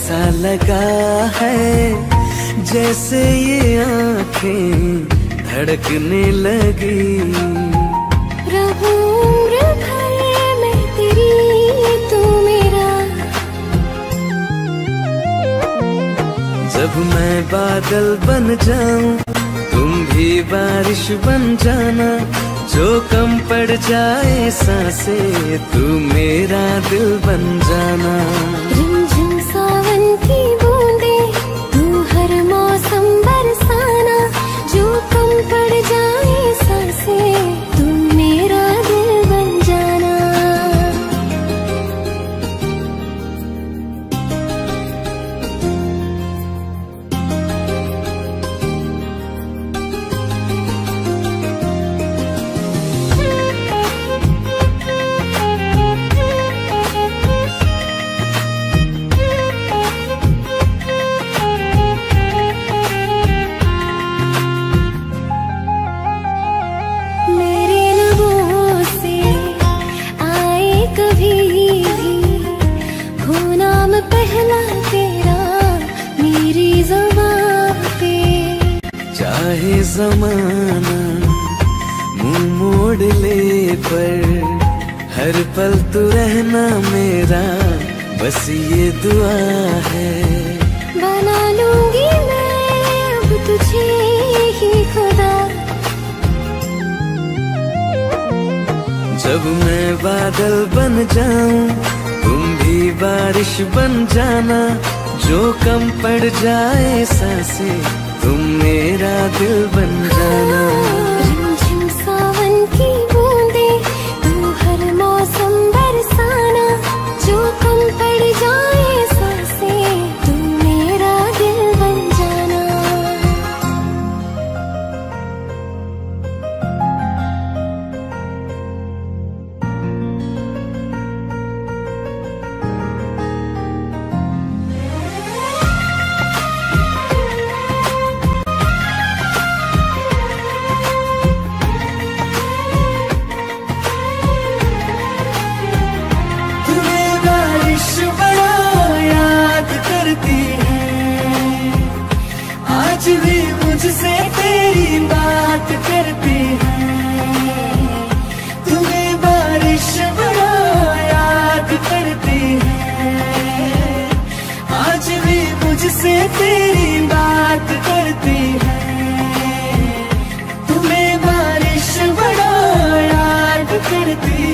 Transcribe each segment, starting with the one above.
ऐसा लगा है जैसे ये आंखें धड़कने लगी। रहूं उम्र भर मैं तेरी, तू मेरा। जब मैं बादल बन जाऊं तुम भी बारिश बन जाना, जो कम पड़ जाए सांसें तू मेरा दिल बन जाना। रिमझिम सावन की बूंदे तू हर मौसम बरसाना, जो कम पड़ जाए सांसें तू मेरा दिल बन जाना। पहला तेरा मेरी ज़बान पे, चाहे ज़माना मुंह मोड़ ले पर हर पल तू रहना मेरा, बस ये दुआ है। बना लूंगी मैं अब तुझे ही खुदा। जब मैं बादल बन जाऊं तुम भी बारिश बन जाना, जो कम पड़ जाए सांसें तुम मेरा दिल बन जाना। रिमझिम सावन की बूंदे तू हर मौसम बरसाना, जो कम पड़ जाए सांसें तुम मेरा दिल बन जाना। आज भी मुझसे तेरी बात करती है, तुम्हें बारिश बड़ा याद करती है। आज भी मुझसे तेरी बात करती है, तुम्हें बारिश बड़ा याद करती है।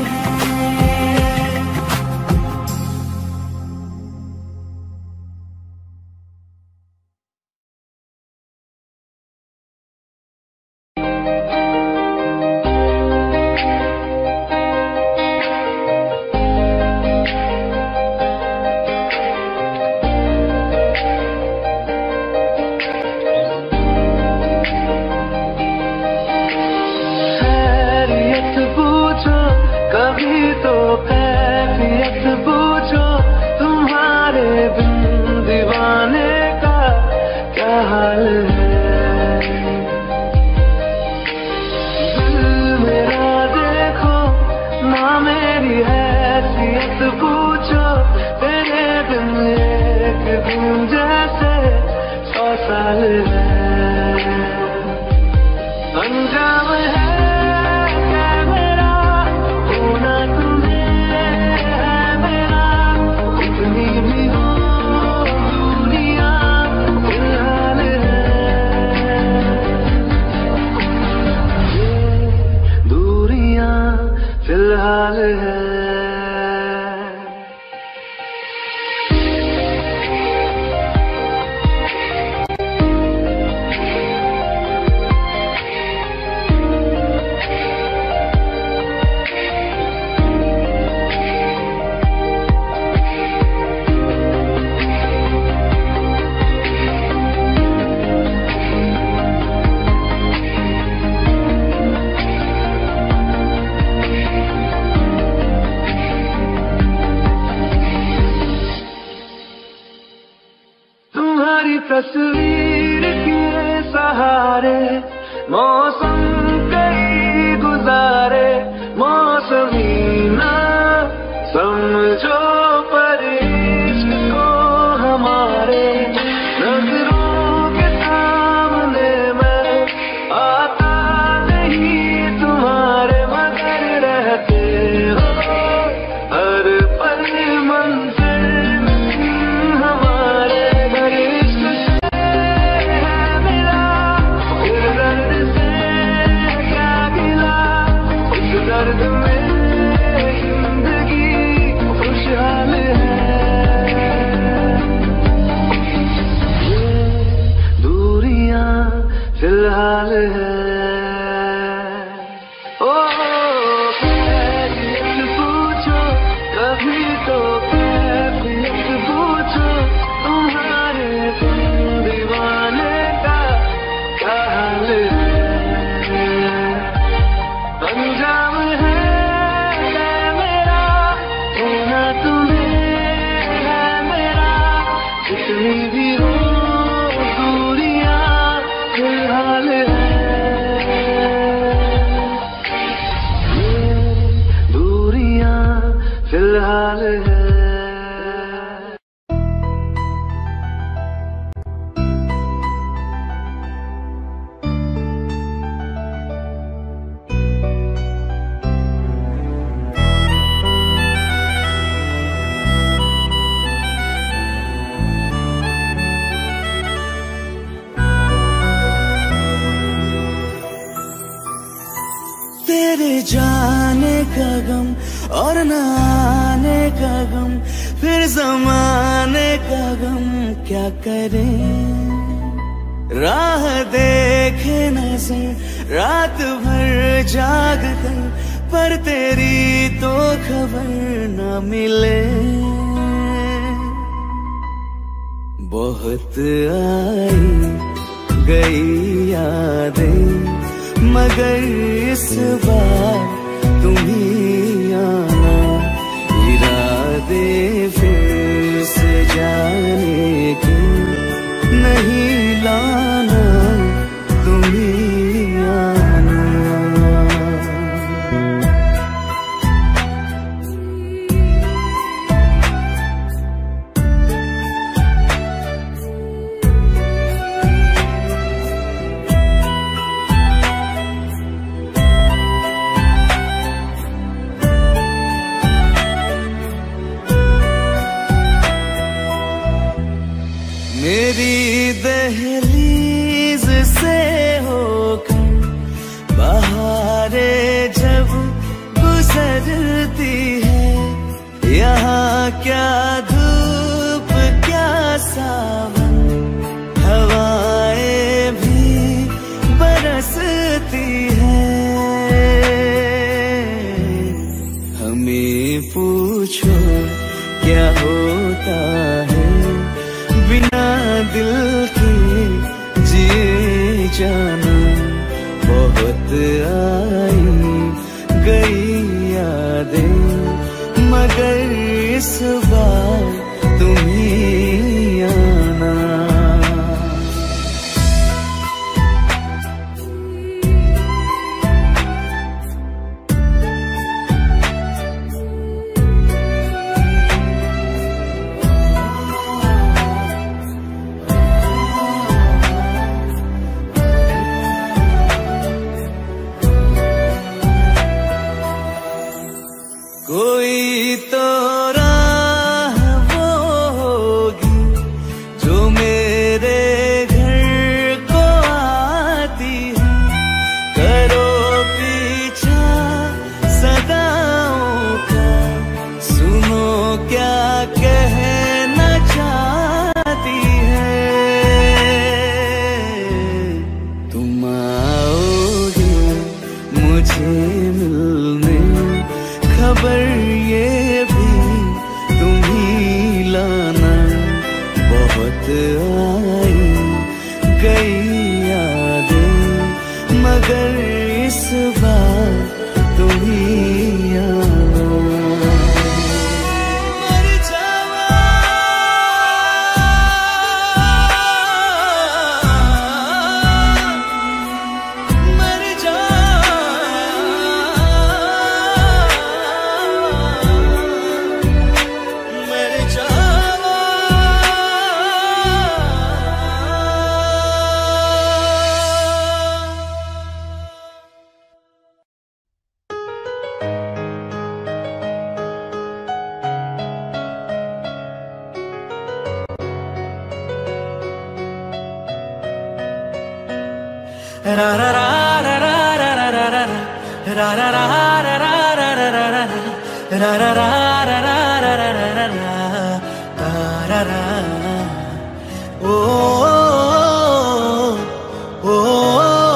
तस्वीर के सहारे मौसम कई गुजारे, मौसमी ना समझो पर इश्क को फिलहाल है। ओ कैफियत पूछो कभी तो कैफियत पूछो, तुम्हारे दीवाने का क्या हाल है। अंजाम है मेरा होना तुम्हें है मेरा, जितनी भी हो दूरियां फिलहाल है। ये दूरियां फिलहाल है। तेरे जाने का गम और न आने का गम, फिर जमाने का गम क्या करें। राह देखे नजर रात भर जाग कर, पर तेरी तो खबर न मिले। बहुत आई गई यादें मगर इस बार तुम ही आना, इरादे फिर से जाने के नहीं लाना, तुम ही आना। मेरी दहलीज से होकर बहारें जब गुजरती है, यहाँ क्या धूप क्या सावन, हवाएं भी बरसती है। हमें पूछो क्या होता है बिना दिल के जिए जाना। बहुत आई गई यादें मगर इस बार तुम ही आना। कोई तो राह वो होगी जो मेरे घर को आती है, करो पीछा सदाओं का, सुनो क्या कहना चाहती है। तुम आओगे मुझे मिलने, खबर ये भी तुम ही लाना। बहुत आई गई यादें मगर इस बार तुम ही आना। मर जावा मर जा ओ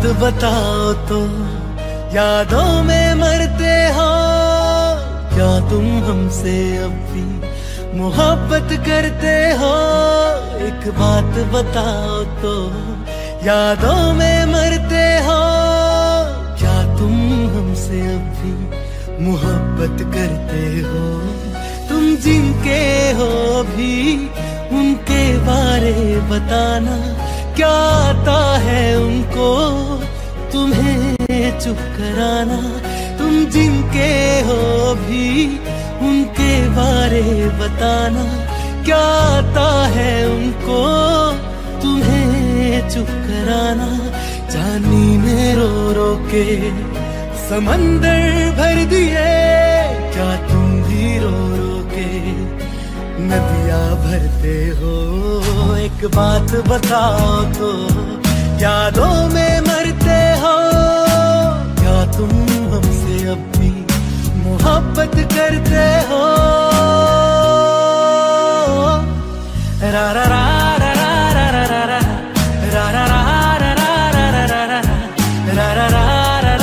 बात बताओ तो यादों में मरते हो, क्या तुम हमसे अब भी मोहब्बत करते हो? एक बात बताओ तो यादों में मरते हो, क्या तुम हमसे अब भी मोहब्बत करते हो? तुम जिनके हो भी उनके बारे बताना, क्या आता है उनको तुम्हें चुप कराना? तुम जिनके हो भी उनके बारे बताना, क्या आता है उनको तुम्हें चुप कराना? जानी ने रो रो के समंदर भर दिए, क्या तुम भी रो रो के नदियाँ भरते हो? एक बात बताओ तो यादों में मरते हो, क्या तुम हमसे अब भी मोहब्बत करते हो? रा रा रा रा रा रा रा रा रा रा रा रा रा रा रा रा रा।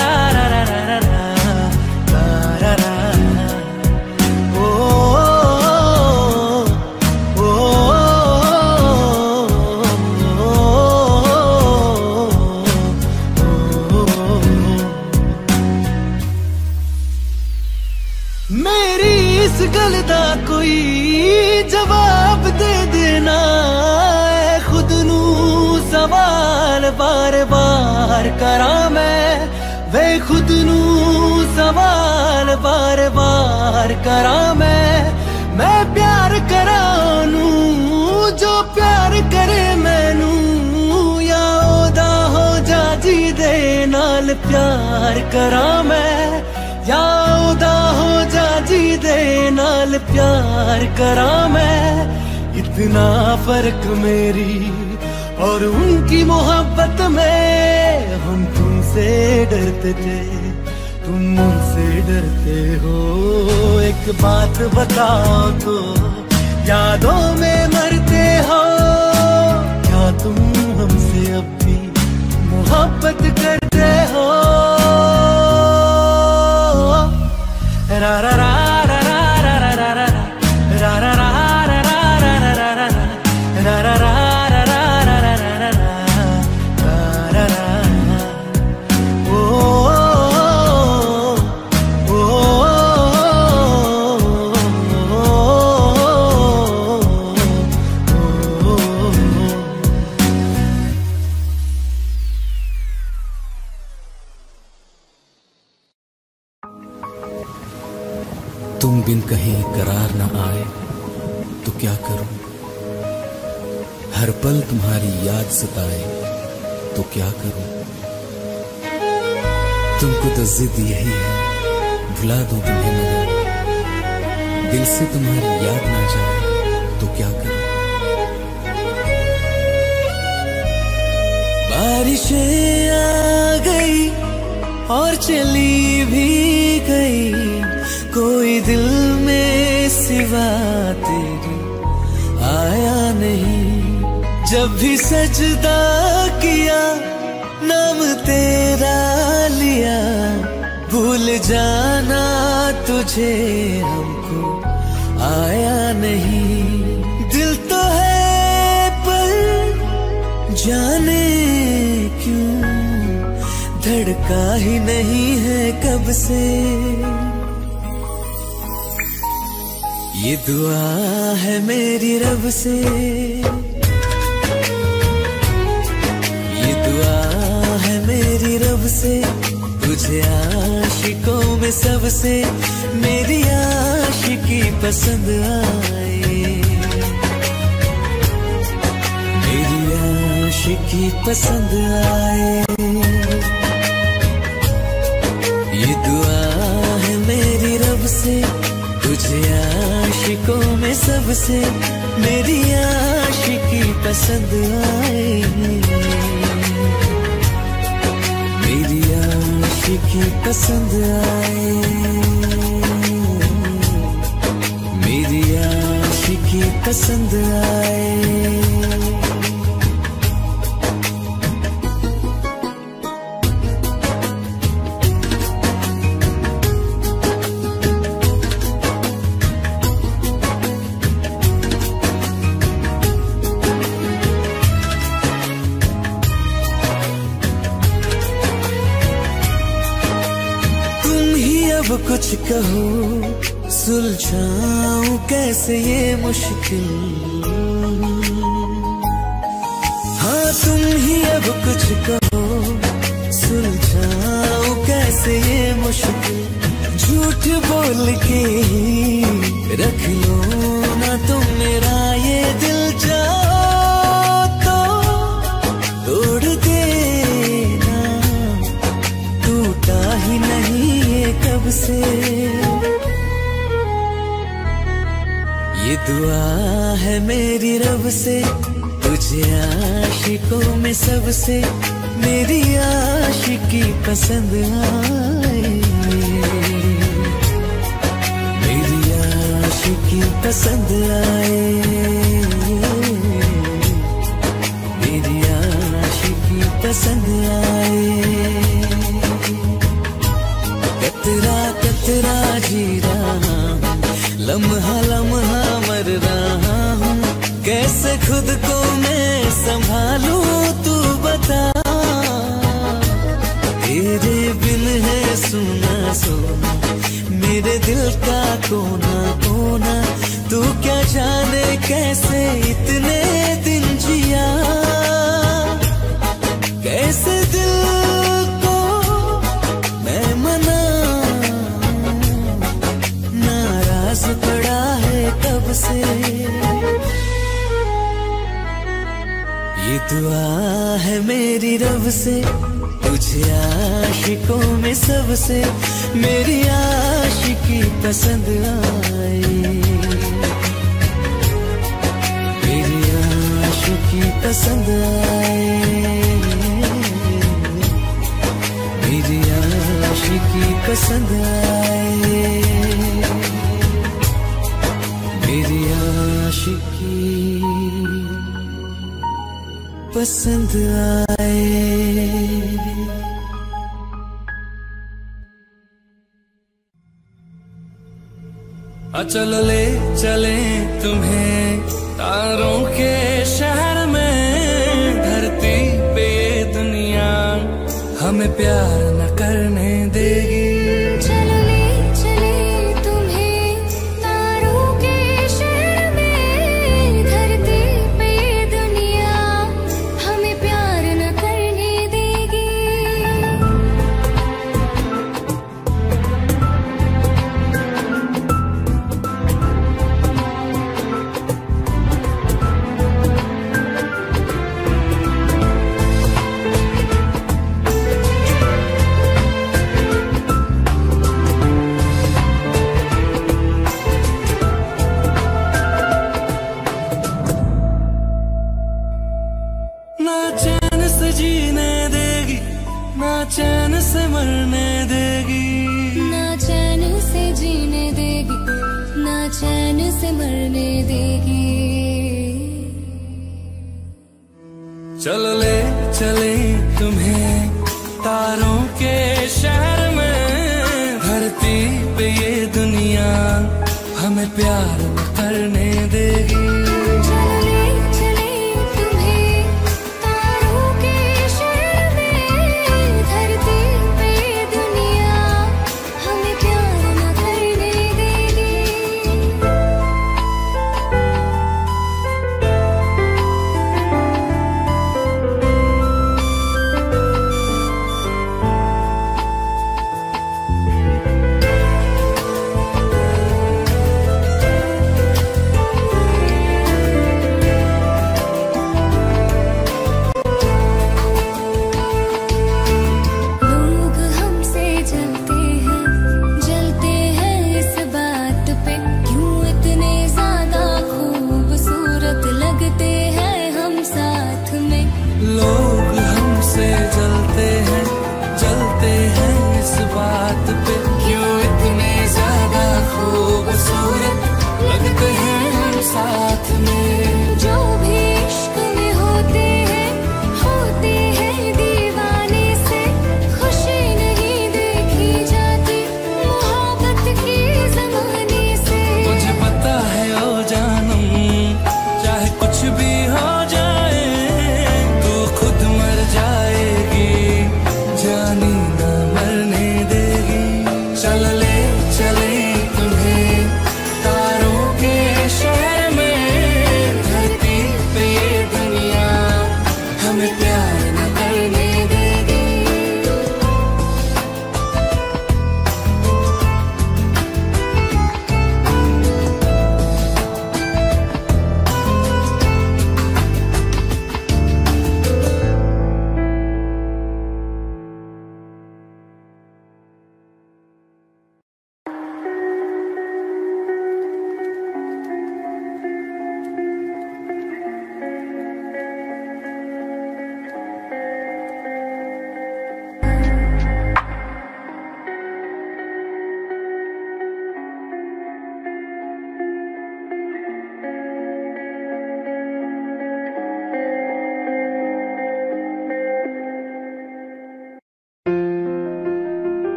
गलदा कोई जवाब दे देना, खुद नू सवाल बार बार करा मैं, वे खुद नू सवाल बार बार करा मैं प्यार करा नू जो प्यार करे मैनू, या ओदा हो जा जी दे नाल प्यार करा मैं, या ओदा हो जा जी दे नाल प्यार करा मैं। इतना फर्क मेरी और उनकी मोहब्बत में, हम तुमसे डरते थे तुम उनसे डरते हो। एक बात बताओ तो यादों में मरते हो, क्या तुम हमसे अब भी मोहब्बत करते हो? रा रा रा रा रा रा रा रा रा रा रा रा रा रा रा रा रा रा रा। तुम बिन कहीं करार न आए तो क्या करूं, हर पल तुम्हारी याद सताए तो क्या करूं। तुमको तो जिद यही है भुला दूं तुम्हें, मगर दिल से तुम्हारी याद ना जाए तो क्या करूं। बारिशें आ गई और चली भी गई, कोई दिल में सिवा तेरी आया नहीं। जब भी सजदा किया नाम तेरा लिया, भूल जाना तुझे हमको आया नहीं। दिल तो है पर जाने क्यों धड़का ही नहीं है कब से। ये दुआ है मेरी रब से, ये दुआ है मेरी रब से, तुझे आशिकों में सबसे मेरी आशिकी पसंद आए, मेरी आशिकी पसंद आए। ये दुआ है मेरी रब से, तुझे आशिकों में सबसे मेरी आशिकी पसंद आए, मेरी आशिकी पसंद आए, मेरी आशिकी पसंद आए। कुछ कहो, सुलझाऊं कैसे ये मुश्किल। हाँ तुम ही अब कुछ कहो, सुलझाऊं कैसे ये मुश्किल। झूठ बोल के रख लो ना तुम मेरा ये दिल, जाओ तो तोड़ देना, टूटा ही नहीं ये कब से। ये दुआ है मेरी रब से, तुझे आशिकों में सबसे मेरी आशिकी पसंद आए, मेरी आशिकी पसंद आए, मेरी आशिकी पसंद आए। कतरा कतरा जी रहा हूँ, लम्हा लम्हा मर रहा हूँ, कैसे खुद को मैं संभालूं तू बता। तेरे बिन है सुना सोना मेरे दिल का कोना कोना, तू क्या जाने कैसे इतने दिन जिया, कैसे दिल को मैं मनाऊं, नाराज पड़ा है कब से। ये दुआ है मेरी रब से, तुझे आशिकों में सबसे मेरी आशिकी पसंद आए, मेरी आशिकी पसंद आए, मेरी आशिकी पसंद आए, मेरी आशिकी पसंद आए। चलो ले चले तुम्हें तारों के शहर में, धरती पे ये दुनिया हमें प्यार न करने देगी। चलो ले चले तुम्हें तारों के शहर में, धरती पे ये दुनिया हमें प्यार न करने देगी। ना चैन से जीने देगी, ना चैन से मरने देगी, ना चैन से जीने देगी, ना चैन से मरने देगी। चलो ले चले तुम्हें तारों के शहर में, धरती पे ये दुनिया हमें प्यार न करने देगी। चलो ले चले तुम्हें तारों के शहर में, धरती पे ये दुनिया हमें प्यार न करने देगी।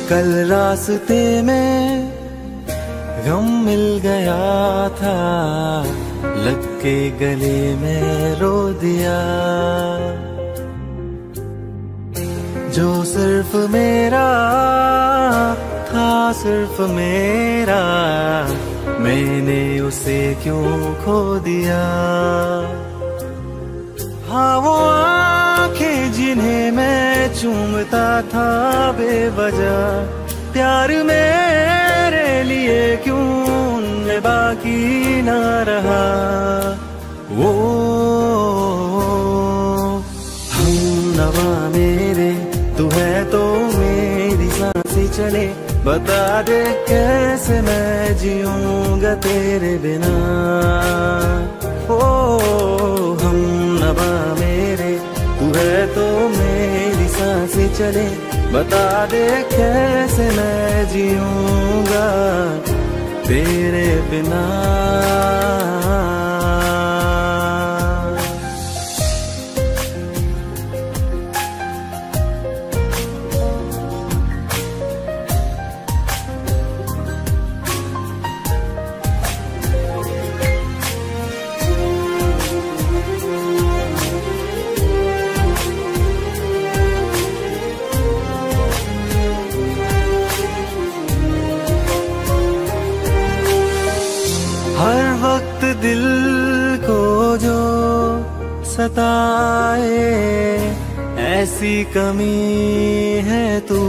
कल रास्ते में गम मिल गया था, लग के गले में रो दिया। जो सिर्फ मेरा था, सिर्फ मेरा, मैंने उसे क्यों खो दिया। हाँ वो आंखें जिन्हें मैं चूमता था बेवजह, प्यार मेरे लिए क्यों उनमें बाकी ना रहा। वो हम नवा मेरे, तू है तो मेरी सांसें चले, बता दे कैसे मैं जीऊंगा तेरे बिना। ओ हम नवा मेरे, तू है तो मेरी सांसें चले, बता दे कैसे मैं जीऊंगा तेरे बिना। हर वक्त दिल को जो सताए, ऐसी कमी है तू।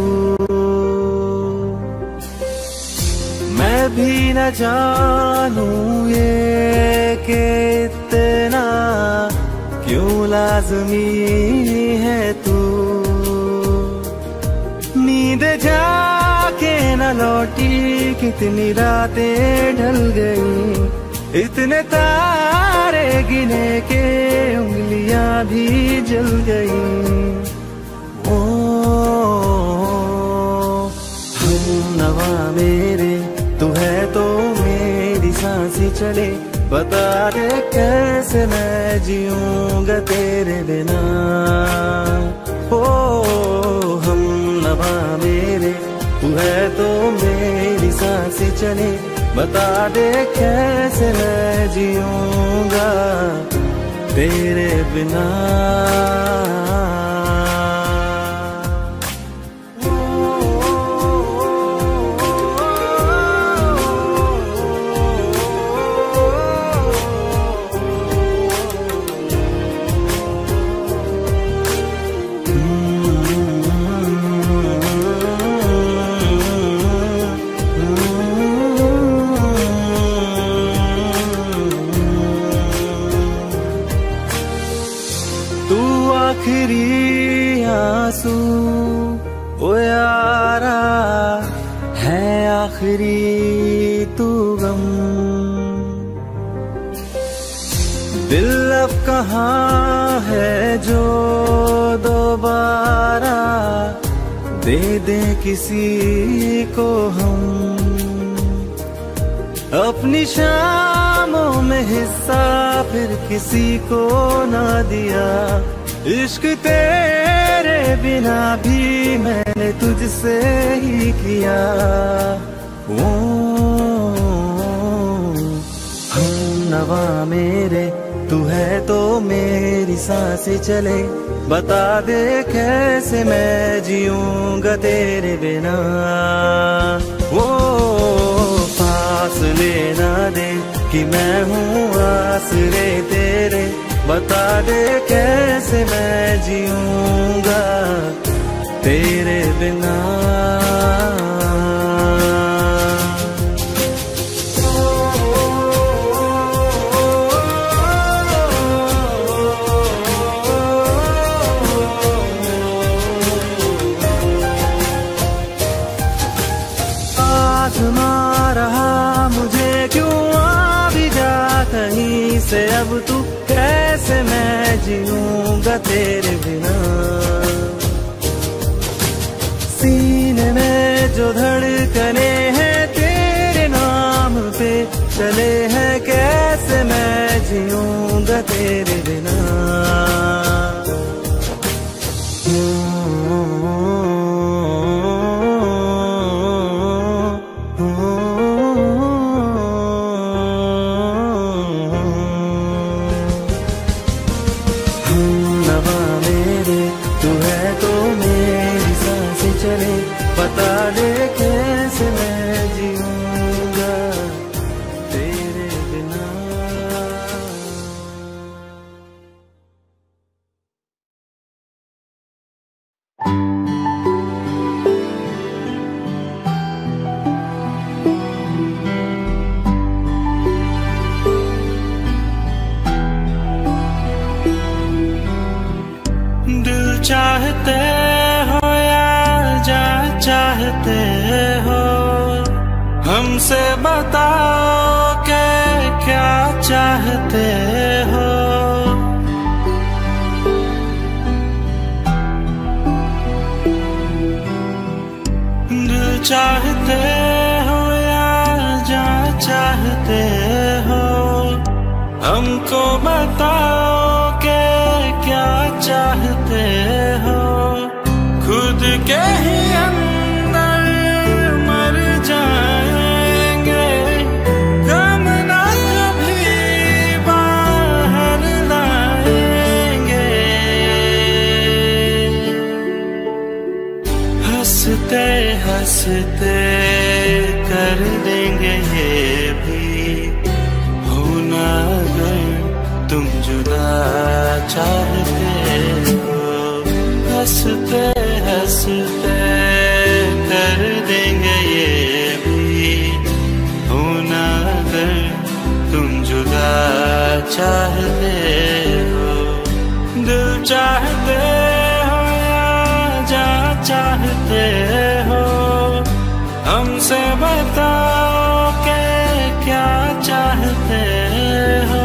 मैं भी न जानूं ये कि इतना क्यों लाज़मी है तू। नींद जाके न लौटी, कितनी रातें ढल गई, इतने तारे गिने के उंगलियां भी जल गई। ओ हम नवा मेरे, तू है तो मेरी सांसें चले, बता दे कैसे मैं जीऊंगा तेरे बिना। ओ हम नवा मेरे, तू है तो मेरी सांसें चले, बता दे कैसे मैं जीऊंगा तेरे बिना। आखिरी आंसू ओ यारा है, आखिरी तू गम। दिल अब कहाँ है जो दोबारा दे दे किसी को हम। अपनी शामों में हिस्सा फिर किसी को ना दिया, इश्क तेरे बिना भी मैंने तुझसे ही किया। ओ हम नवा मेरे, तू है तो मेरी सांसें चले, बता दे कैसे मैं जीऊंगा तेरे बिना। वो फासले ना दे कि मैं हूँ आसरे तेरे, बता दे कैसे मैं जीऊंगा तेरे बिना। आज़मा रहा मुझे क्यों आ भी जा कहीं से, अब तू कैसे मैं जीऊंगा तेरे बिना। सीने में जो धड़कने हैं तेरे नाम पे चले हैं, कैसे मैं जीऊंगा तेरे बिना। दिल चाहते हो या जा चाहते हो, हमसे बताओ कि क्या चाहते हो। दिल चाहते हो या जा चाहते हो, हमको बताओ कि क्या चाहते हो। खुद के ही अंदर मर जाएंगे, गम ना कभी बाहर लाएंगे। हंसते हंसते कर देंगे ये भी, होना अगर तुम जुदा चाहते हो। हंसते हंसते कर देंगे ये भी, होना अगर तुम जुदा चाहते हो। दिल चाहते हो या जा चाहते हो, हमसे बताओ कि क्या चाहते हो।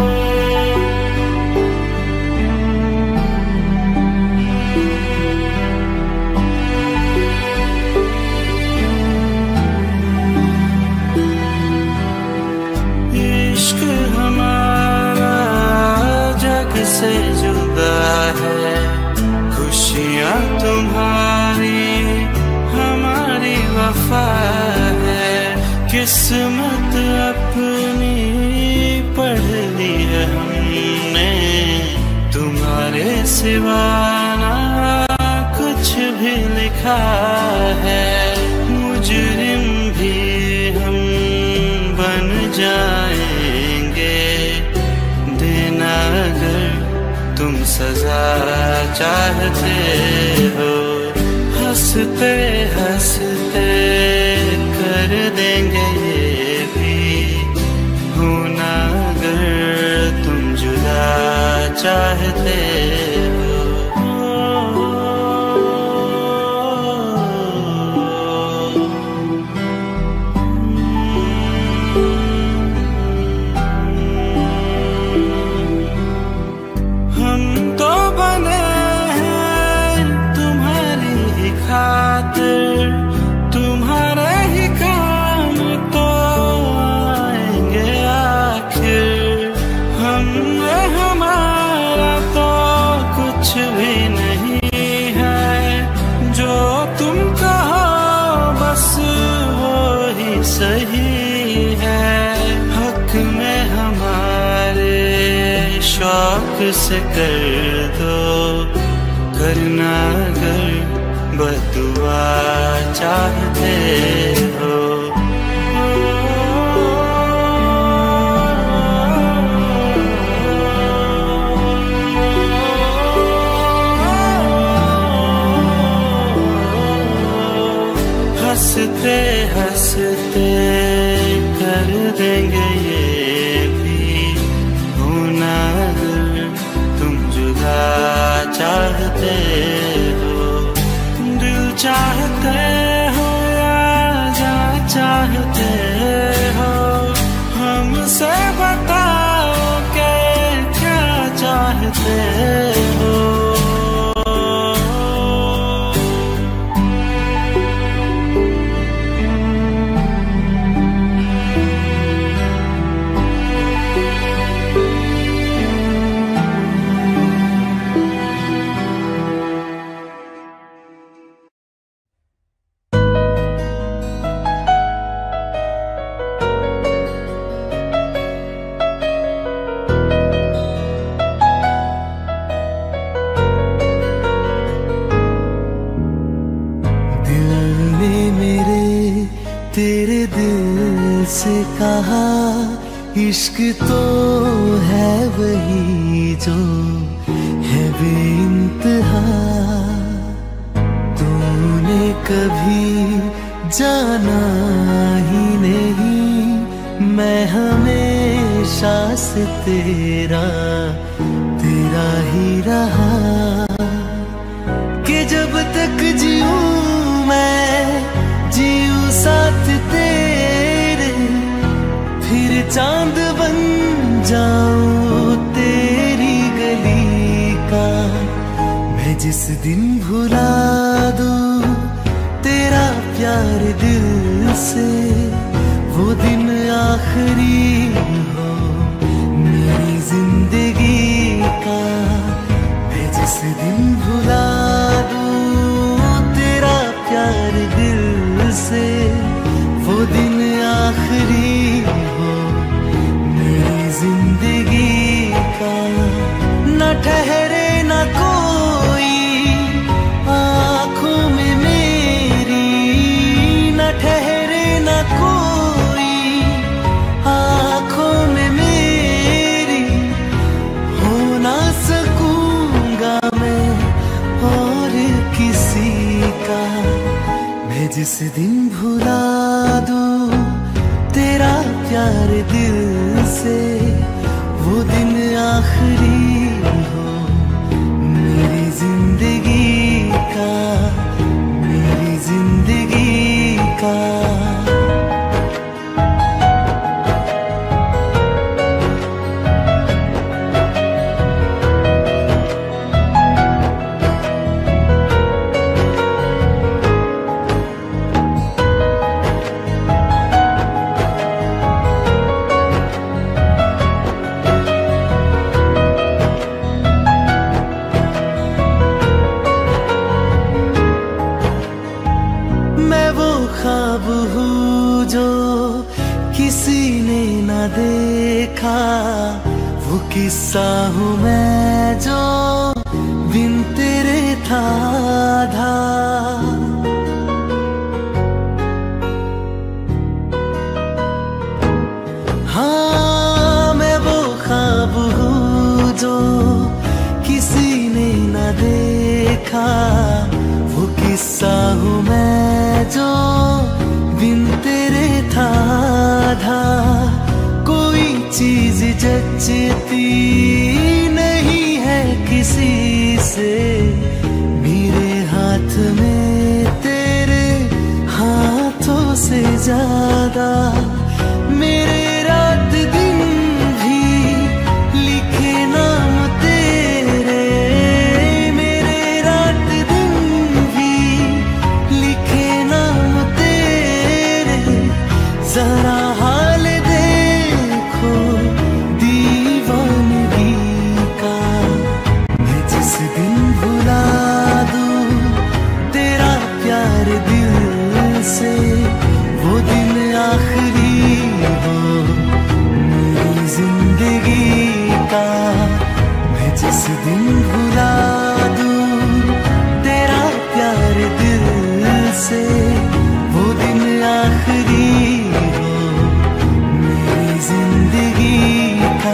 इश्क हमारा जग से जुदा है, खुशियाँ तुम्हारी हमारी वफा है। किस्मत अपनी पढ़ ली है हमने, तुम्हारे सिवा ना कुछ भी लिखा है। मुजरिम भी हम बन जाएंगे, देना अगर तुम सजा चाहते हो। हंसते हंसते कर देंगे ये भी, होना अगर तुम जुदा चाहते हो। हम तो बने हैं तुम्हारी ही खातिर, तुम्हारे ही काम तो आएंगे आखिर। हमने हमारा तो कुछ भी नहीं है, जो तुम कहो बस वो ही सही है। हक में हमारे शौक से कर दो, करना अगर बदुआ चाहते हो। हंसते हंसते कर देंगे ये भी, होना अगर तुम जुदा चाहते हो। दिल चाहते हो या जा चाहते हो, हमसे बताओ कि क्या चाहते हो। तेरे दिल से कहा इश्क तो है वही जो है बेइंतहा। तूने कभी जाना ही नहीं, मैं हमेशा से तेरा ही रहा। जिस दिन भुला दूं तेरा प्यार दिल से, वो दिन आखिरी हो मेरी जिंदगी का। मैं जिस दिन भुला दूं तेरा प्यार दिल से, वो दिन आखिरी हो मेरी जिंदगी का। न ठहरे न कोई आँखों में मेरी, न ठहरे न कोई आँखों में मेरी, हो ना सकूंगा मैं और किसी का। मैं जिस दिन भुला दूं तेरा प्यार दिल से, वो दिन आखिरी हो मेरी जिंदगी का, मेरी जिंदगी का। ख्वाब हूँ जो किसी ने न देखा, वो किस्सा हूँ मैं जो बिन तेरे था आधा। हाँ मैं वो ख्वाब हूँ जो किसी ने न देखा, वो किस्सा हूँ मैं जो बिन तेरे था आधा। कोई चीज जचती नहीं है किसी से, मेरे हाथ में तेरे हाथों से ज्यादा। मेरे रात दिन भी लिखे नाम तेरे, मेरे रात दिन भी लिखे नाम तेरे। जरा हाल देखो दीवानगी का। मैं जिस दिन भुला दूं तेरा प्यार दिल से, वो दिन आखिरी हो मेरी जिंदगी का। मैं जिस दिन भुला दूं तेरा प्यार दिल से, वो दिन आखिरी हो मेरी जिंदगी का।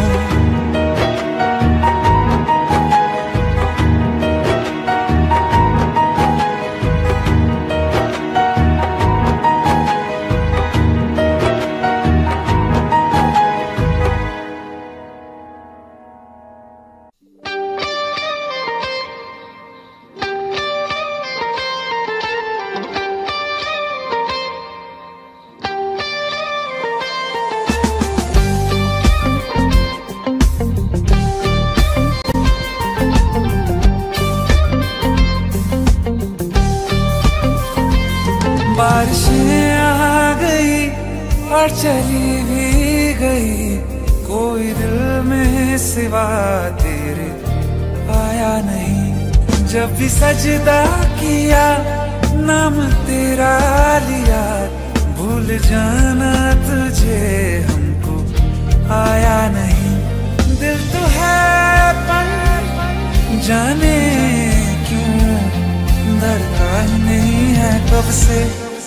बारिशें आ गई और चली भी गई, कोई दिल में सिवा तेरे आया नहीं। जब भी सजदा किया नाम तेरा लिया, भूल जाना तुझे हमको आया नहीं। दिल तो है पर जाने क्यों धड़का नहीं है कब से।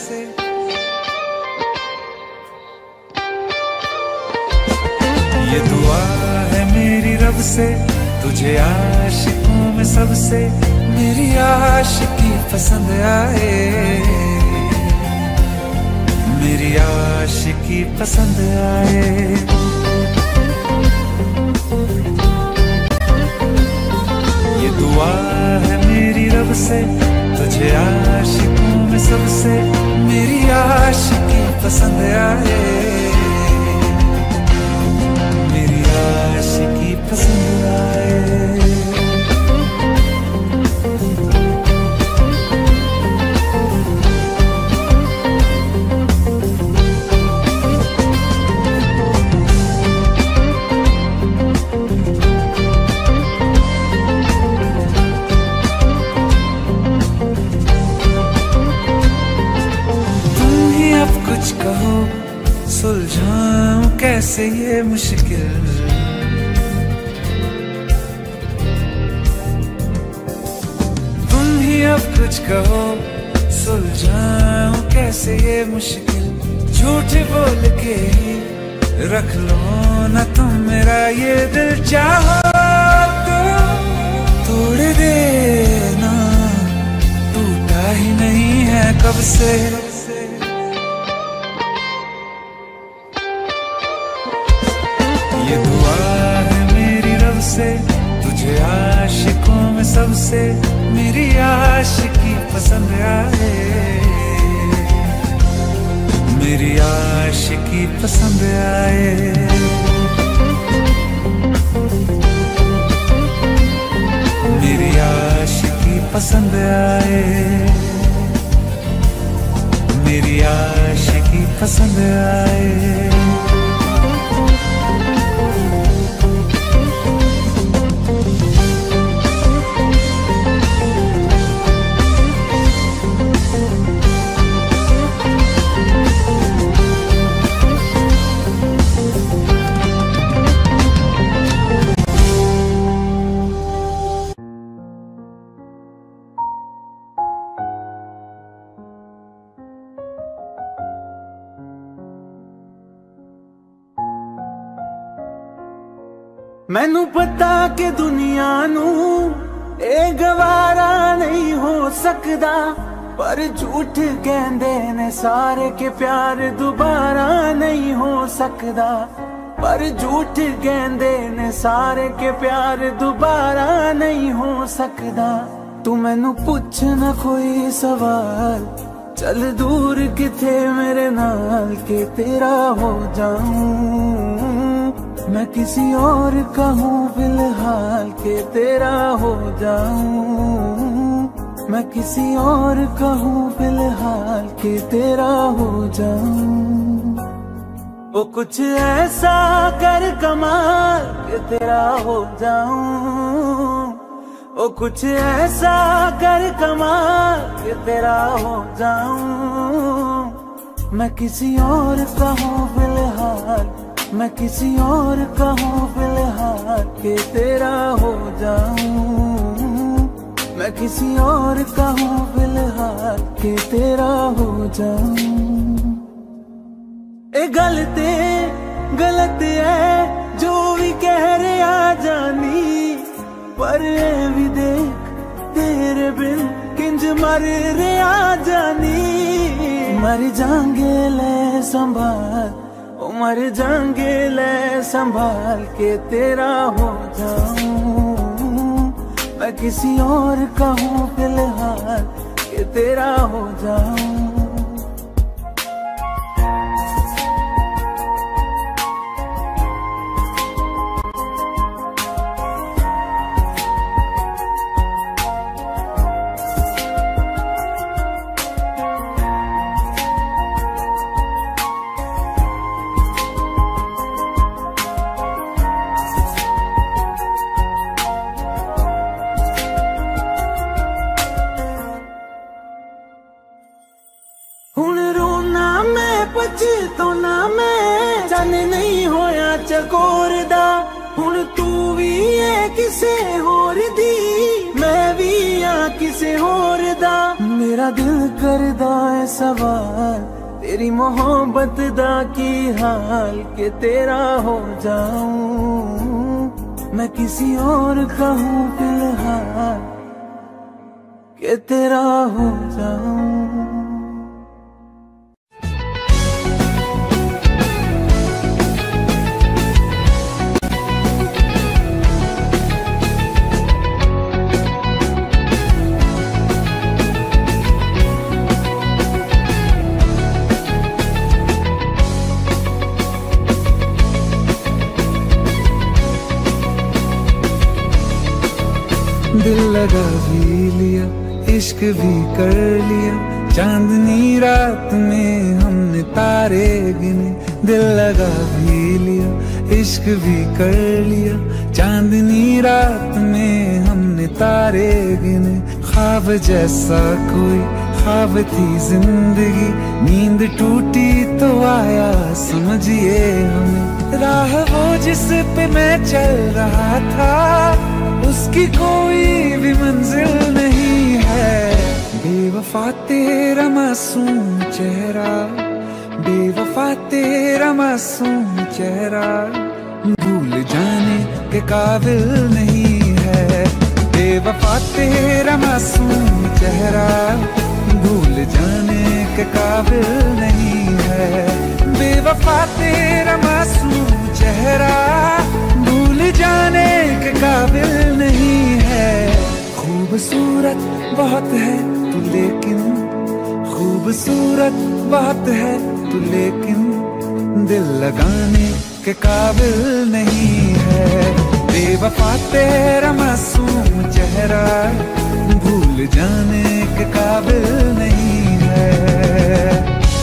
ये दुआ है मेरी रब से, तुझे आशिकों में सबसे मेरी आशिकी पसंद आए, मेरी आशिकी पसंद आए। ये दुआ है मेरी रब से, तुझे आशिकों में सबसे मेरी आशिकी पसंद आए, मेरी आशिकी पसंद आए। कैसे ये मुश्किल। तुम ही अब कुछ कहो, सुलझाऊं कैसे ये मुश्किल। झूठ बोल के ही रख लो ना तुम मेरा ये दिल, चाहो तो तोड़ देना, टूटा ही नहीं है कब से। ये दुआ है मेरी रब से, तुझे आशिकों में सबसे मेरी आशिकी पसंद आए, मेरी आशिकी पसंद आए। मेरी आशिकी पसंद आए, मेरी आशिकी पसंद आए। मैनू पता कि दुनिया नू ए गवारा नहीं हो सकदा, पर झूठ कहंदे ने सारे के प्यार दोबारा नहीं हो सकदा। पर झूठ कहंदे ने सारे के प्यार दोबारा नहीं हो सकदा। तू मैनू पुछ ना कोई सवाल, चल दूर किथे मेरे नाल के तेरा हो जाऊं। मैं किसी और का हूँ फिलहाल के तेरा हो जाऊं। मैं किसी और का हूँ फिलहाल के तेरा हो जाऊं। वो कुछ ऐसा कर कमाल के तेरा हो जाऊं। वो कुछ ऐसा कर कमाल के तेरा हो जाऊं। मैं किसी और का हूँ फिलहाल, मैं किसी और का हूँ फिलहाल के तेरा हो जाऊं। मैं किसी और का हूँ फिलहाल के तेरा हो जाऊं। ए गलत है जो भी कह रहे आ जानी, पर ए भी देख तेरे बिन किंज मर रे आ जानी। मर जाएंगे ले संभाल, मर जाएंगे ले संभाल के तेरा हो जाऊं। मैं किसी और का हूँ फिलहाल के तेरा हो जाऊं। पछताना मैं जाने नहीं होया चकोरदा। हुण तू भी है किसे होर दी, मैं भी हाँ किसे होर दा। मेरा दिल करदा है सवाल, तेरी मोहब्बत दा की हाल के तेरा हो जाऊं। मैं किसी और का हूँ फिलहाल के तेरा हो जाऊं। दिल लगा भी लिया, इश्क भी कर लिया, चांदनी रात में हमने तारे गिने। दिल लगा भी लिया, इश्क भी कर लिया, चांदनी रात में हमने तारे गिने। ख्वाब जैसा कोई ख्वाब थी जिंदगी, नींद टूटी तो आया समझिए हमें। राह वो जिस पे मैं चल रहा था, उसकी कोई भी मंजिल नहीं है। बेवफा तेरा मासूम चेहरा, बेवफा तेरा मासूम चेहरा, भूल जाने के काबिल नहीं है। बेवफा तेरा मासूम चेहरा, भूल जाने के काबिल नहीं है। बेवफा तेरा मासूम चेहरा, भूल जाने के काबिल नहीं है। खूबसूरत बहुत है तू लेकिन, खूबसूरत बहुत है तू लेकिन, दिल लगाने के काबिल नहीं है। बेवफा तेरा मासूम चेहरा, भूल जाने के काबिल नहीं है।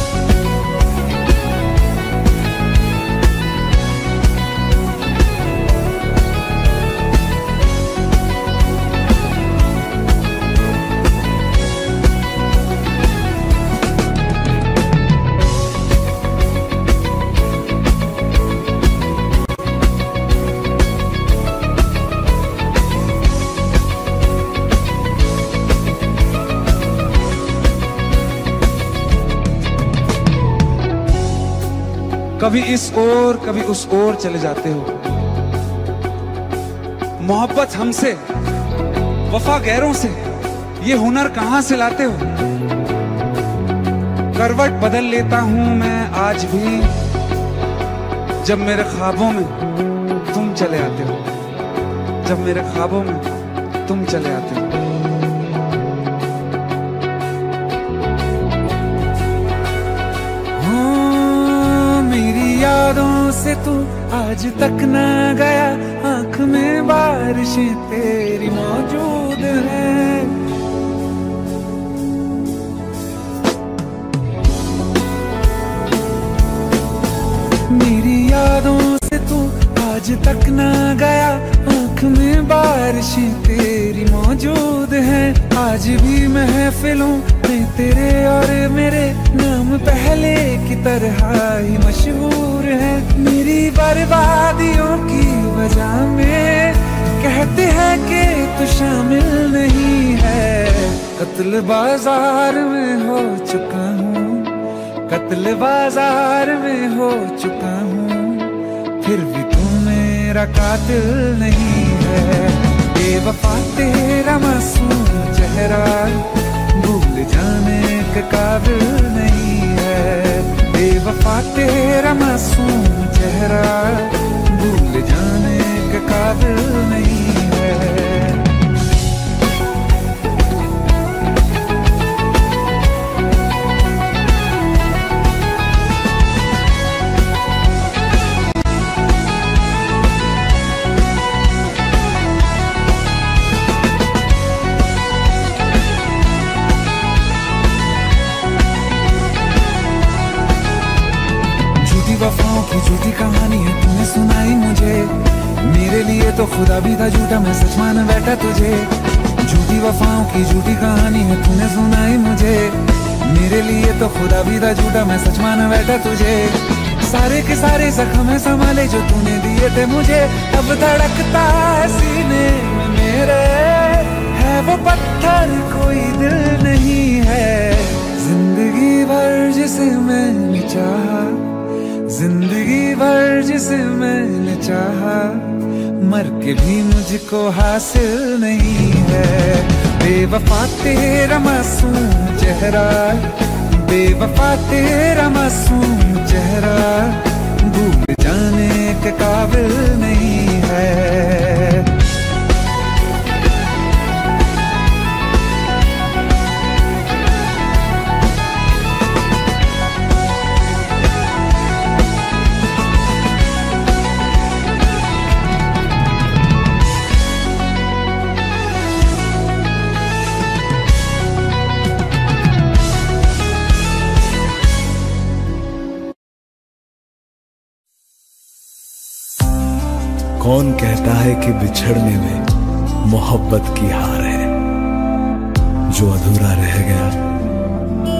कभी इस ओर कभी उस ओर चले जाते हो। मोहब्बत हमसे, वफा गैरों से, ये हुनर कहां से लाते हो। करवट बदल लेता हूं मैं आज भी, जब मेरे ख्वाबों में तुम चले आते हो, जब मेरे ख्वाबों में तुम चले आते हो। यादों से तू आज तक ना गया, आंख में बारिशें तेरी मौजूद हैं। मेरी यादों से तू आज तक ना गया, आंख में बारिशें तेरी मौजूद हैं। आज भी महफिलों में तेरे और मेरे नाम पहले की तरह ही मशहूर है। मेरी बर्बादियों की वजह में कहते हैं कि तू शामिल नहीं है। कत्ल बाजार में हो चुका हूँ, कत्ल बाजार में हो चुका हूँ, फिर भी तू मेरा कातिल नहीं है। बेवफा तेरा मासूम चेहरा, भूल जाने के काबिल नहीं है। बेवफा तेरा मासूम चेहरा, भूल जाने के काबिल नहीं है। वफाओं की झूठी कहानी है तूने सुनाई मुझे, मेरे लिए तो खुदा भी था झूठा, मैं सच मान बैठा तुझे। झूठी वफाओं की झूठी कहानी है तूने सुनाई मुझे, मेरे लिए तो खुदा भी था झूठा, मैं सच मान बैठा तुझे। सारे के सारे जख्म संभाले जो तूने दिए थे मुझे, अब धड़कता है सीने में मेरे, है वो पत्थर कोई दिल नहीं है। जिंदगी भर जिसे मैंने चाहा, जिंदगी भर जिसे मैंने चाहा, मर के भी मुझको हासिल नहीं है। बेवफा तेरा मासूम चेहरा, बेवफा तेरा मासूम चेहरा, भूल जाने के काबिल नहीं है। कौन कहता है कि बिछड़ने में मोहब्बत की हार है। जो अधूरा रह गया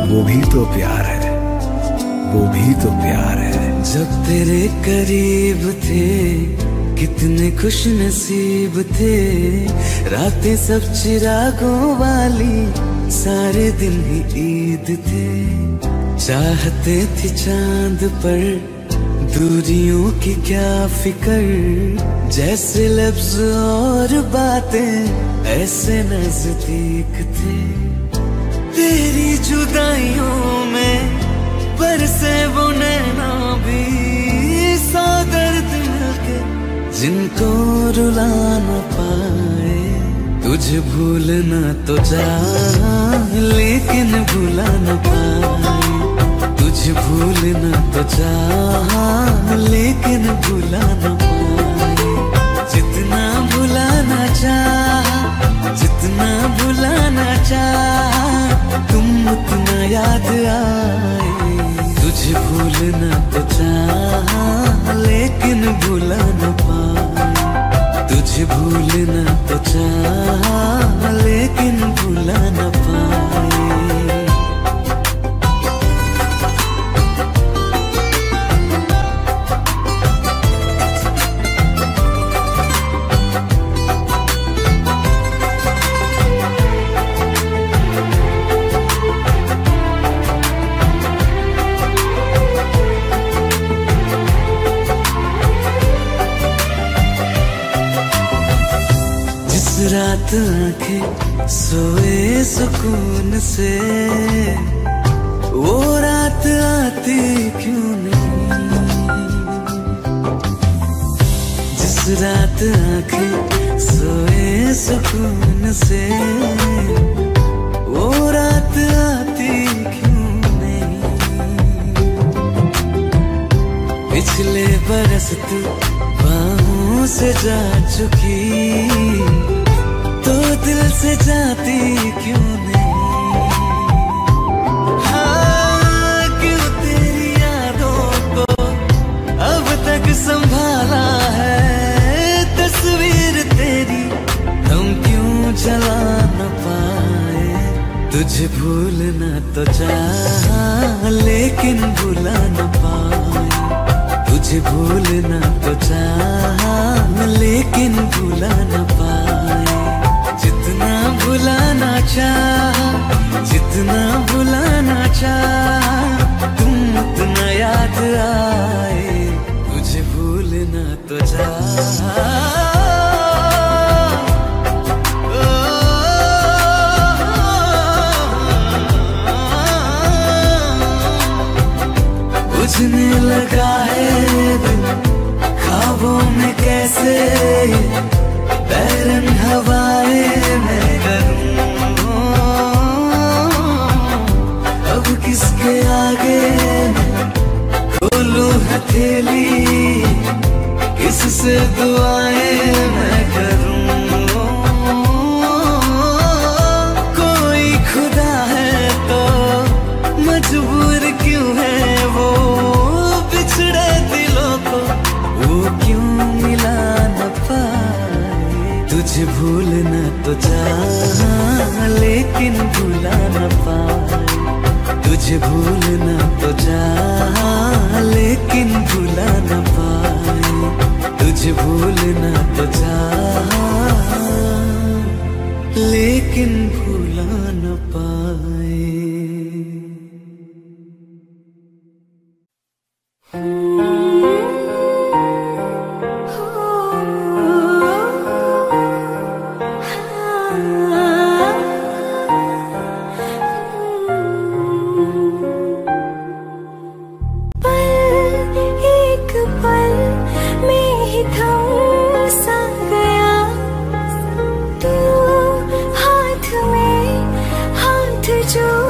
वो भी तो प्यार है, वो भी तो प्यार है। जब तेरे करीब थे कितने खुश नसीब थे, रातें सब चिरागों वाली, सारे दिन ही ईद थे। चाहते थे चांद पर दूरियों की क्या फिकर, जैसे लफ्ज और बातें ऐसे नजदीक थे। तेरी जुदाइयों में बरसे वो नैना भी, सौ दर्द मिलके जिनको रुला न पाए। तुझे भूलना तो चाह लेकिन भुला न पाए, तुझे भूलना तो चाह लेकिन भुला न पाए। जितना भुलाना चाह, जितना भुलाना चाह, तुम उतना याद आए। तुझे भूलना तो चाह लेकिन भुला न पाए, तुझे भूलना तो चाह लेकिन भुला न पाए। रात आंखें सोए सुकून से, वो रात आती क्यों नहीं। जिस रात आंखें सोए सुकून से, वो रात आती क्यों नहीं। पिछले बरस तू बाहों से जा चुकी, तो दिल से जाती क्यों नहीं। हाँ, क्यों तेरी यादों को अब तक संभाला है, तस्वीर तेरी हम क्यों जला न पाए। तुझे भूलना तो चाह लेकिन भुला न पाए, तुझे भूलना तो चाह लेकिन भुला न पाए। जितना भुलाना चाह, जितना भुलाना चाह, तुम उतना याद आए। तुझे भूलना तो चाह, बुझने लगा है दिल ख्वाबों में कैसे, बैरन हवाएं मैं करूं। अब किसके आगे खोलूं हथेली, किससे दुआएं मैं करूं। कोई खुदा है तो मजबूर क्यों है वो, बिछड़े दिलों को वो क्यों मिला न पाए। तुझे भूलना तो चाह लेकिन भुला न पाए, तुझे भूलना तो चाह लेकिन भुला न पाए। तुझे भूलना तो चाह लेकिन भुला न पाए। जो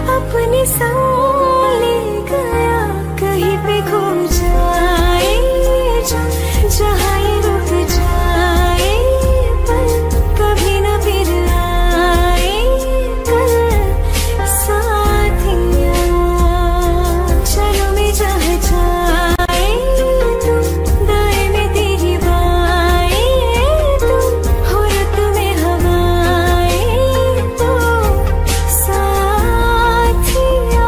अपने संग ले गया, कहीं पे खो जाए जो, जहाँ ये रुक जाए पर कभी न फिर आए कल साथिया। चलो मैं जहाँ जाए तुम, दाएं में तेरी बाएं तुम, हो रत में हवाएं तो साथिया।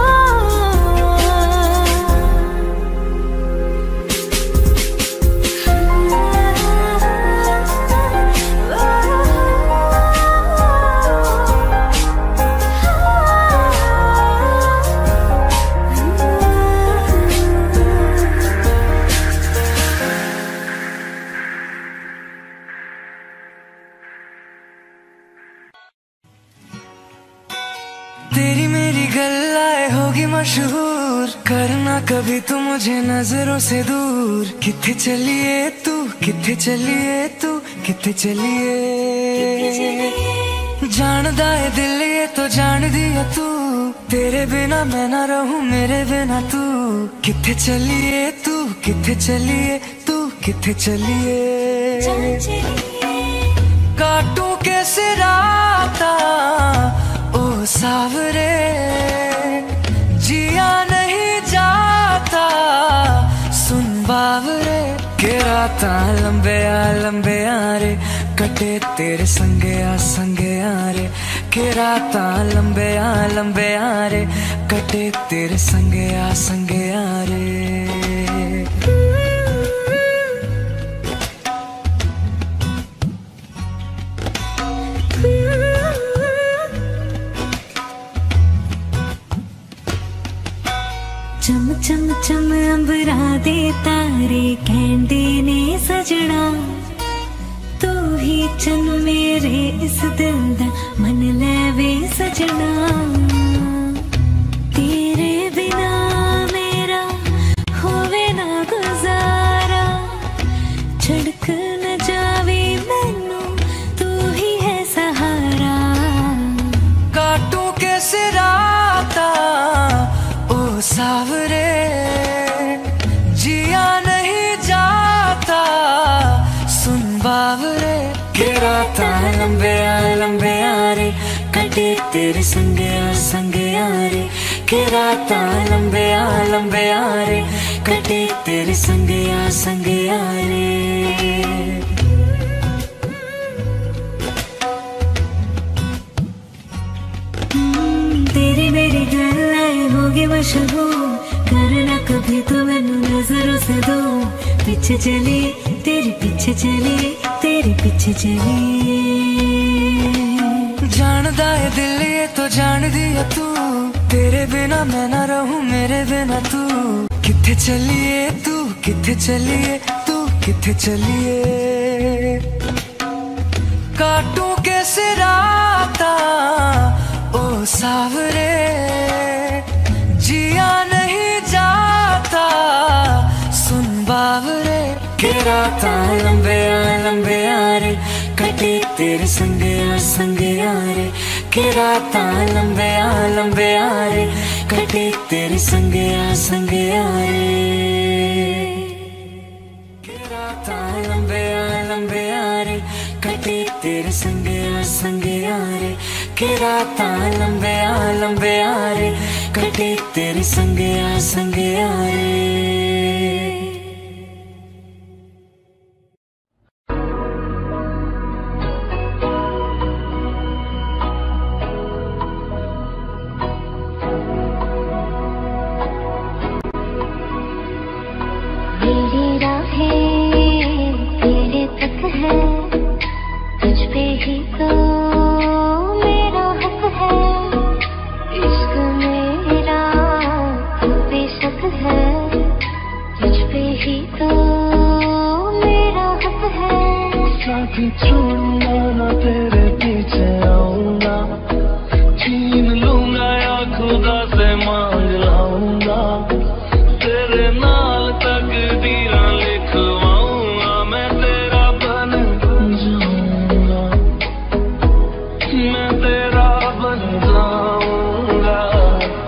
तेरी मेरी गल्लाए होगी मशहूर, करना कभी तू मुझे नजरों से दूर। किथे चलिए तू, किथे चलिए तू, किथे चलिए। जानदा है दिल ये तो जान दिया तू, तेरे बिना मैं ना रहूं मेरे बिना तू। किथे चलिए तू, किथे चलिए तू, किथे चलिए। काटूं कैसे राता ओ सावरे, जिया नहीं जाता सुन बावरे। के राता लंबे आ रे, कटे तेरे संगे आ रे। के राता लंबे आ रे, कटे तेरे संगे आ रे। चम चम चम अंबरा दे तारे कहंदे ने सजना, तू ही चन मेरे इस दिल दा मन लेवे सजना। तेरे बिना मेरा होवे ना गुजारा, छड़क न जावे मैनू तू ही है सहारा। काटूं कैसे राता ओ सावरे, जिया नहीं जाता सुन बावरे। के राता लंबे आ रे, कटे तेरे संगे आ रे। के राता लंबे आ रे, कटे तेरे संगे आ रे। तेरी मेरी गल्लाए होगी मशहूर, करना कभी तो मैनू नजरों से दूर। पीछे चली तेरे पीछे चली, तेरे पीछे चली। जानदा है दिल ये तो जान दिया तू, तेरे बिना मैं ना रहूं मेरे बिना तू। किथे चलिए तू, किथे चलिए तू, किथे चलिए। काटूं कैसे राता ओ सावरे, जिया नहीं जाता सुन बावरे। के राता लंबे आ रे, कटे तेरे संगे आ रे। के राता लंबे आ रे, कटे तेरे संगे आ रे। के राता लंबे आ रे, कटे तेरे संगे आ रे। के राता लंबे आ रे, कटे तेरे संगे आ रे। मेरी राहें तेरे तक है, तुझ पे ही तो मेरा हक है। इश्क मेरा तो बेशक है, तुझ पे ही तो मेरा हक है। साथ छोड़ूंगा ना तेरे पीछे आऊंगा, छीन लूंगा या खुदा से मांग लाऊंगा। तेरे नाल तकदीरां लिखवाऊंगा, मैं तेरा बन जाऊंगा, मैं तेरा बन जाऊंगा।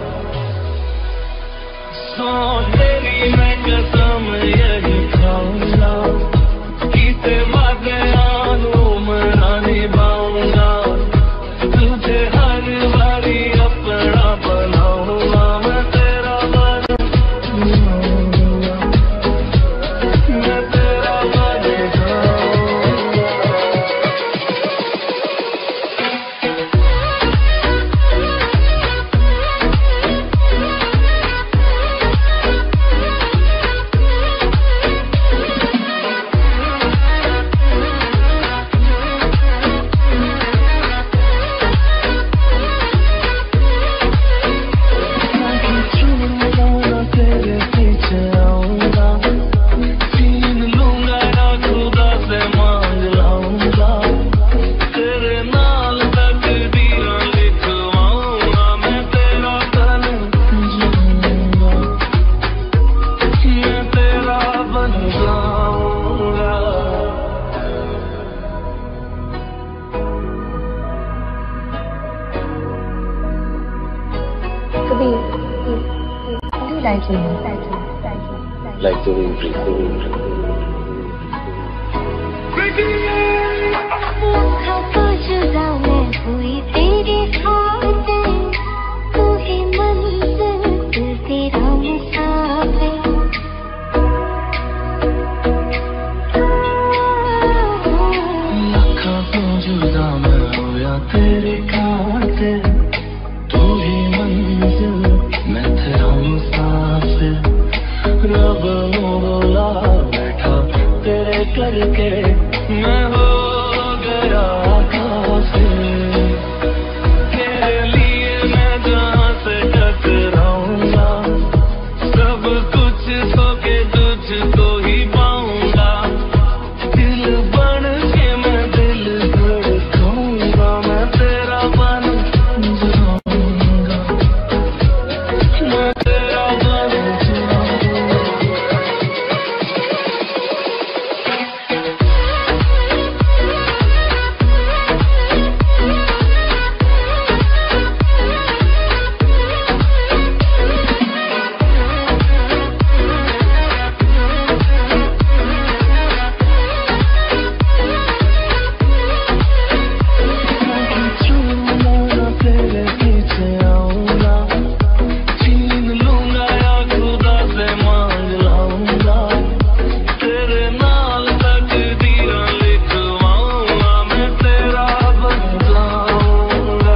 like the wind breeze. जुदा मैं हुई तेरी खातिर, तू ही मंजिल तेरा मुसाफिर। लखा तो जुदा मैं होया तेरी खातिर, तू ही मंजिल मैं तेरा मुसाफिर। रब नु बोला बैठा तेरे करके मैं हो गया काफिर। तेरे लिए मैं जहाँ से टकराऊंगा, सब कुछ खो के तुझको ही पाऊंगा। दिल बन के मैं दिल धड़काऊंगा, मैं तेरा बन जाऊंगा, मैं तेरा बन जाऊंगा। तेरे पीछे आऊंगा, छीन लूंगा या खुदा से मांग लाऊंगा। तेरे नाल तकदीरां लिखवाऊंगा, मैं तेरा बन जाऊंगा।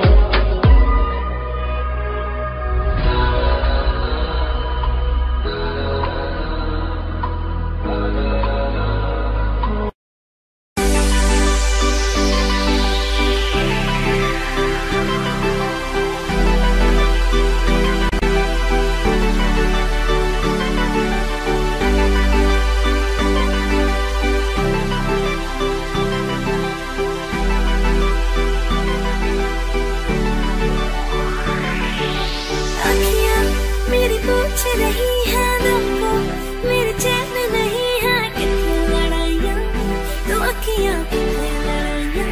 अखियाँ मेरी पूछ रही है तुमको, मेरे चैन नहीं है कितनी लड़ाइयाँ, तो अखियाँ कितनी लड़ाइयाँ।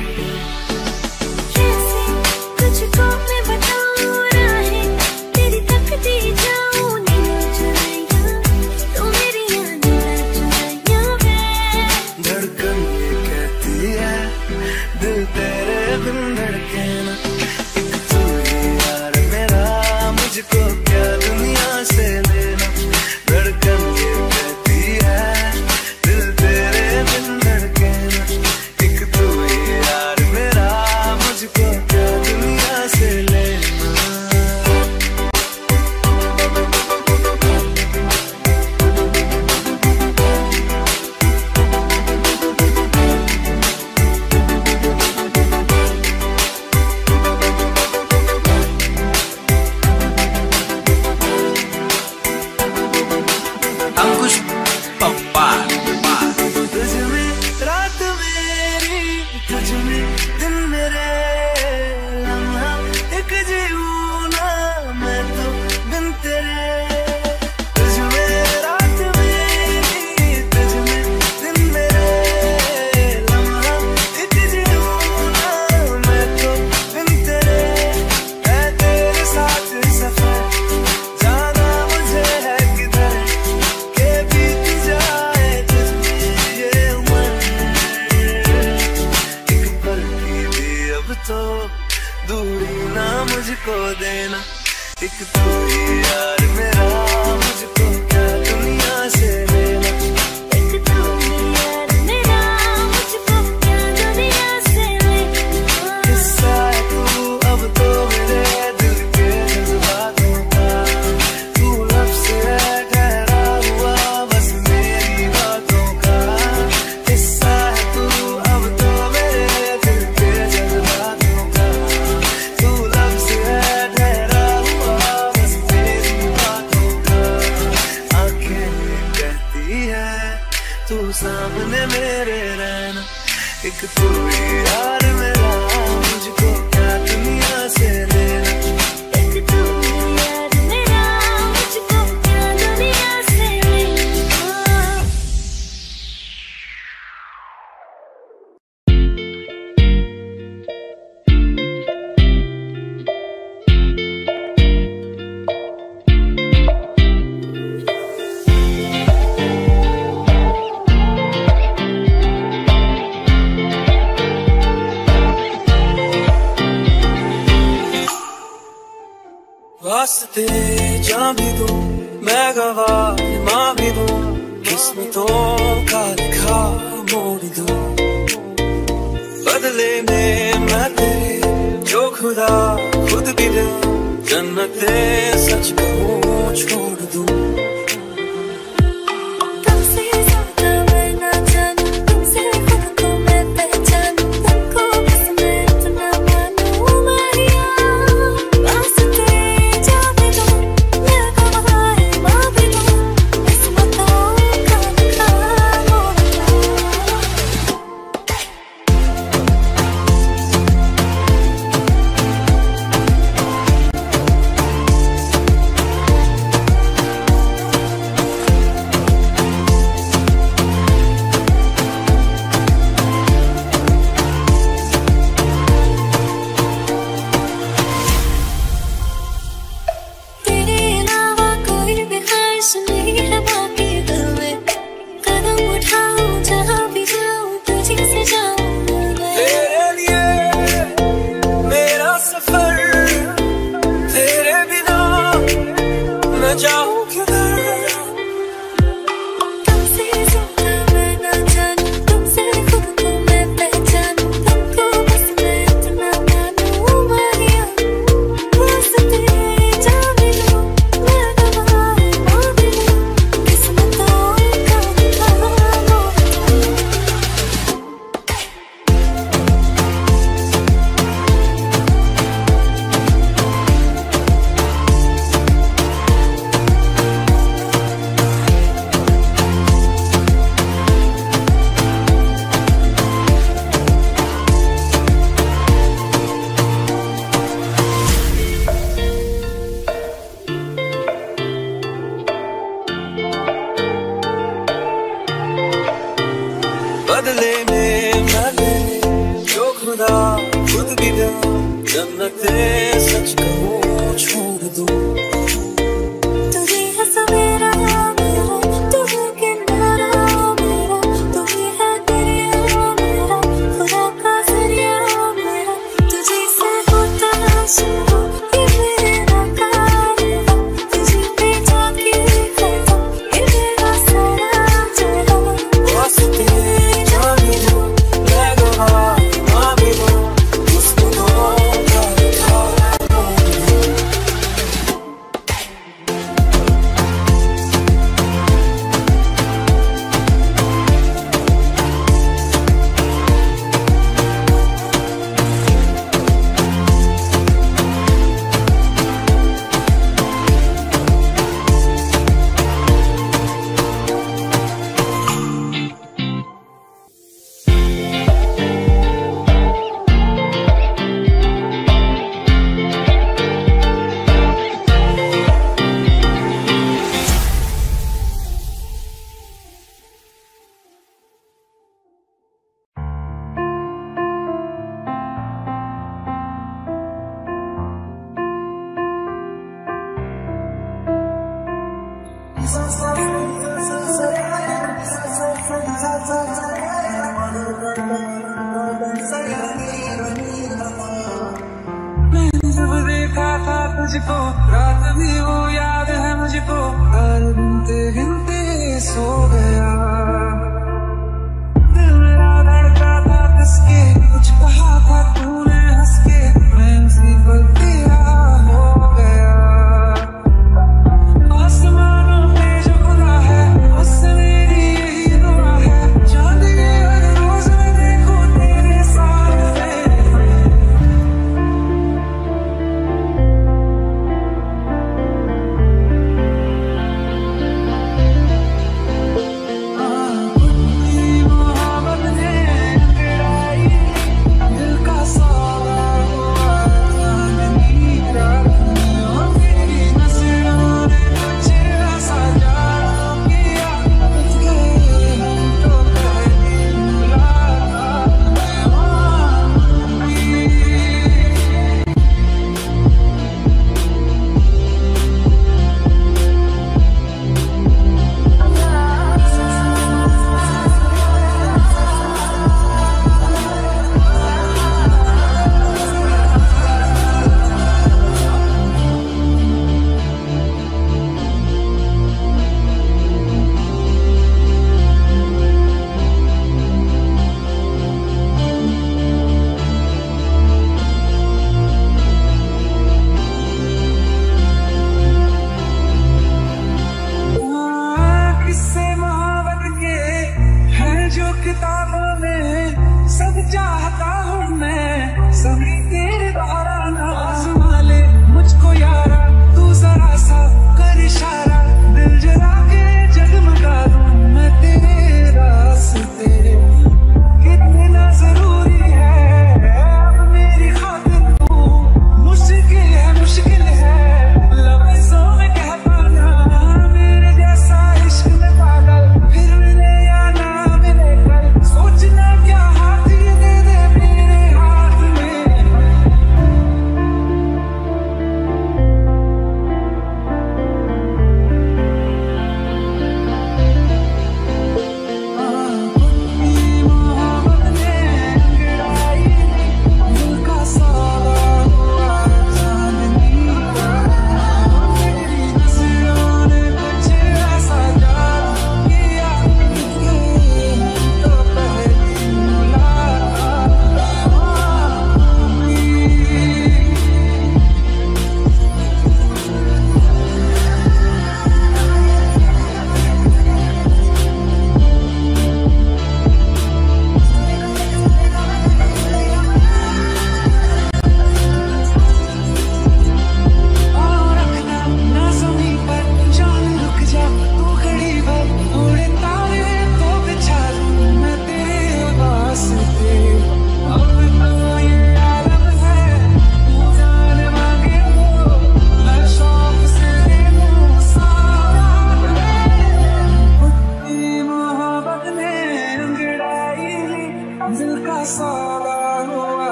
कैसे तुझको मैं बताऊँ राहें, तेरी तकती जाऊँ नीला चुराइयाँ, तो मेरी नीला चुराइयाँ है। धड़कन ये कहती है दिल तेरे बिन धड़के ना, एक तू ही यार मेरा, मुझको क्या दुनिया से लेना। धड़कन ये कहती है दिल तेरे बिन धड़के ना, एक तू ही यार मेरा, मुझको क्या दुनिया से लेना। अंकुश पप्पा तुझ में रात मेरी, तुझ में दिन मेरे, लम्हा एक जीऊँ ना मैं तो बिन तेरे। तुझ में रात मेरी, तुझ में दिन मेरे, लम्हा एक जीऊँ ना मैं तो बिन तेरे। है तेरे साथ सफर, जाना मुझे है किधर, के बीत जाए तुझमें ये उम्र। एक पल की भी अब तो दूरी ना मुझको देना, एक तू ही यार मेरा, मुझको क्या दुनिया से लेना। एक तू ही यार मेरा, मुझको क्या दुनिया से लेना। किस्सा है तू अब तो मेरे दिल के जज्बातों का, तू लफ्ज़ है ठहरा हुआ बस मेरी बातों का। किस्सा है तू अब तो मेरे दिल के जज्बातों का, तू लफ्ज़ है ठहरा हुआ बस मेरी बातों का। आंखें ये कहती है तू सामने मेरे रहना, एक तू ही यार मेरा, मुझको क्या दुनिया से लेना। एक तू ही यार मेरा, मुझको क्या दुनिया से लेना। वास्ते जान भी दूं, मैं गवाह मां भी दूं, किस्मतों का लिखा मोड़ दूं। बदले में मैं तेरे जो खुदा खुद भी दे, जन्नते सच कहूं छोड़ दूं। बदले में मैं जो खुदा खुद भी दे, जन्नते सच कहूं छोड़ दूं। तू ही है सवेरा मेरा, तू है किनारा मेरा, तू ही है दरिया मेरा, खुदा का जरिया मेरा। तुझे से होता शुरू ये मेरा कारवां, तुझे पे जाके खत्म ये मेरा सारा जहां। वास्ते जान भी दूं, मैं गवाह मां भी दूं, किस्मतों का लिखा मोड़ दूं। मैंने जब देखा था तुझको, रात भी वो याद है मुझको, हर गिनते गिनते सो गया। दिल मेरा धड़का था किसके, कुछ कहा था तूने हंस के, मैं उसी पल तेरा हो गया। आसमानों पे जो खुदा है, उससे मेरी यही दुआ है, चांद के हर रोज मैं देखूं तेरे सामने।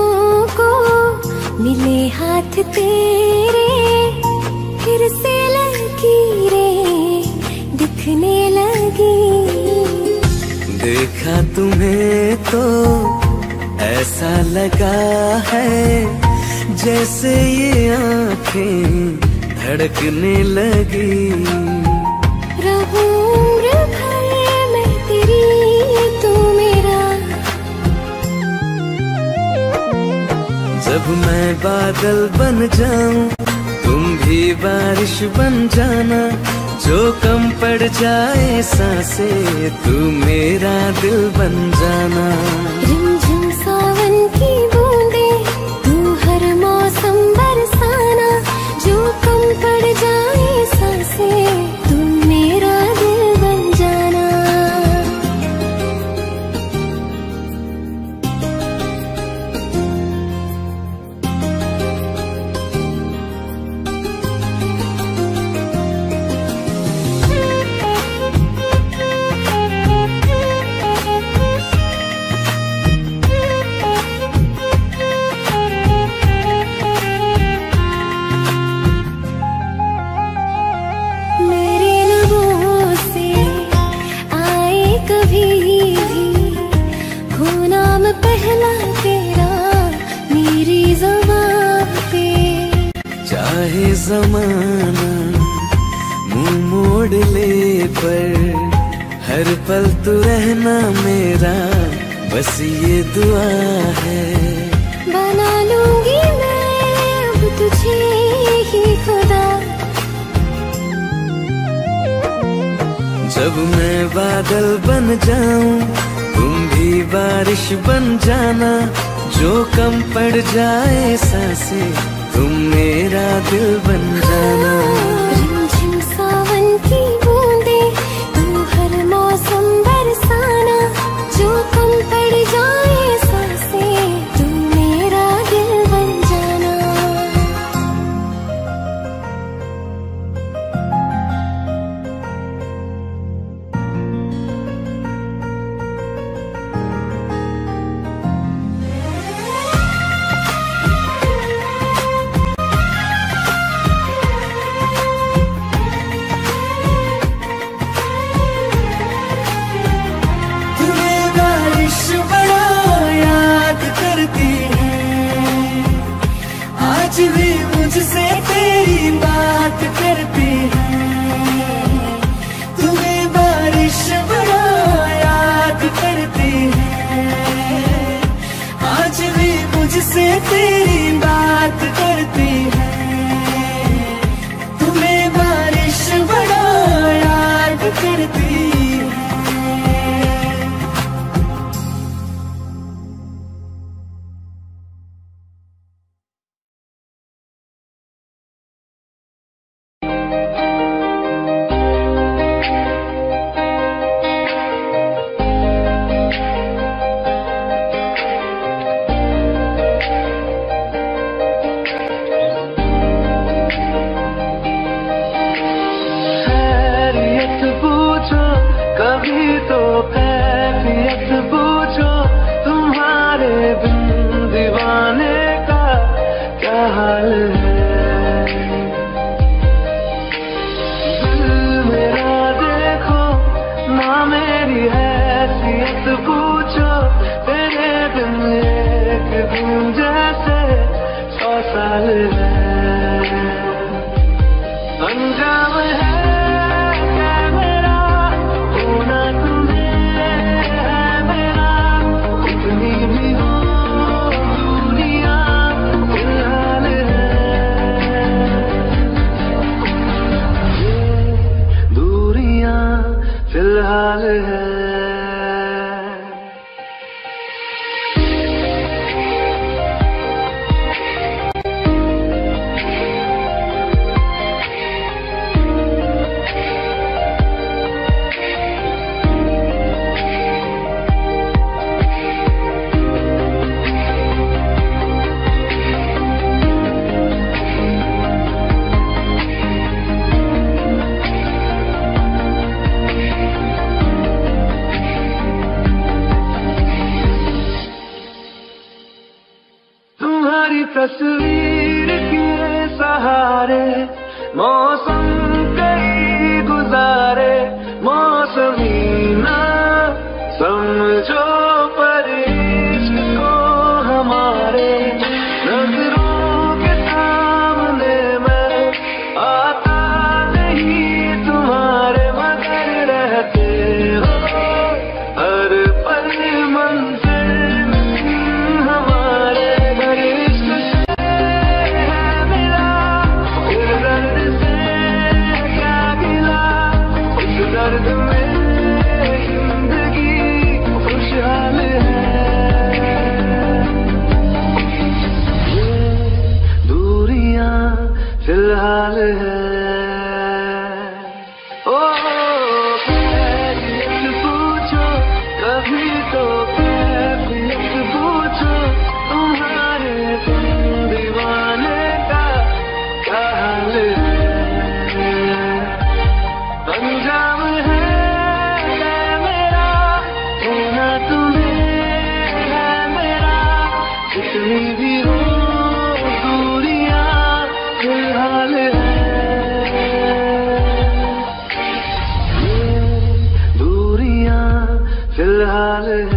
जन्मों को मिले हाथ तेरे, फिर से लकीरें दिखने लगी। देखा तुम्हें तो ऐसा लगा है जैसे ये आंखें धड़कने लगी। रहूं उम्र भर मैं तेरी, तू मेरा। जब मैं बादल बन जाऊं तुम भी बारिश बन जाना, जो कम पड़ जाए सांसें तू मेरा दिल बन जाना। रिमझिम सावन की बूंदे तू हर मौसम बरसाना, जो कम पड़ जाए सांसें तू मेरा दिल बन जाना। मेरे लबों से आए कभी भी हो नाम पहला तेरा मेरी ज़बान पे। चाहे जमाना मुंह मोड़ ले पर हर पल तू रहना मेरा, बस ये दुआ है। बना लूंगी मैं अब तुझे ही खुदा। जब मैं बादल बन जाऊं तुम भी बारिश बन जाना, जो कम पड़ जाए सांसें तुम मेरा दिल बन जाना। रिमझिम सावन की बूंदे तू हर मौसम बरसाना, जो कम पड़ जाए सांसें तू मेरा दिल बन जाना। तुम्हें बारिश बड़ा याद करती है, आज भी मुझसे तेरी बात करती है। तुम्हें बारिश बड़ा याद करती है, आज भी मुझसे तेरी बात करती है। तुम्हें बारिश बड़ा याद करती है। खैरियत पूछो कभी तो कैफियत पूछो, तुम्हारे बिन दीवाने का क्या हाल है। दिल मेरा देखो ना मेरी हैसियत पूछो, तेरे बिन एक दिन जैसे 100 साल है। अंजाम है क्या मेरा होना तुम्हें है मेरा, कितनी भी हो दुनिया फिलहाल है। ये दूरियां फिलहाल है। तुम्हारी तस्वीर के सहारे मौसम कई गुजारे, मौसमी ना समझो पर इश्क को हमारे, नजरों के सामने मैं आता नहीं तुम्हारे, मगर रहते हो हर पल मंजिल हमारे, हर इश्क से है मिला इस दर्द से क्या गिला, इस दर्द में जिंदगी खुशहाल है। ये दूरियां फिलहाल है। ओ कैफियत पूछो कभी तो कैफियत पूछो, तुम्हारे दीवाने का क्या हाल है। अंजाम है मेरा होना तुम्हें है मेरा, जितनी भी हो दूरियां फिलहाल है। ये दूरियां फिलहाल है।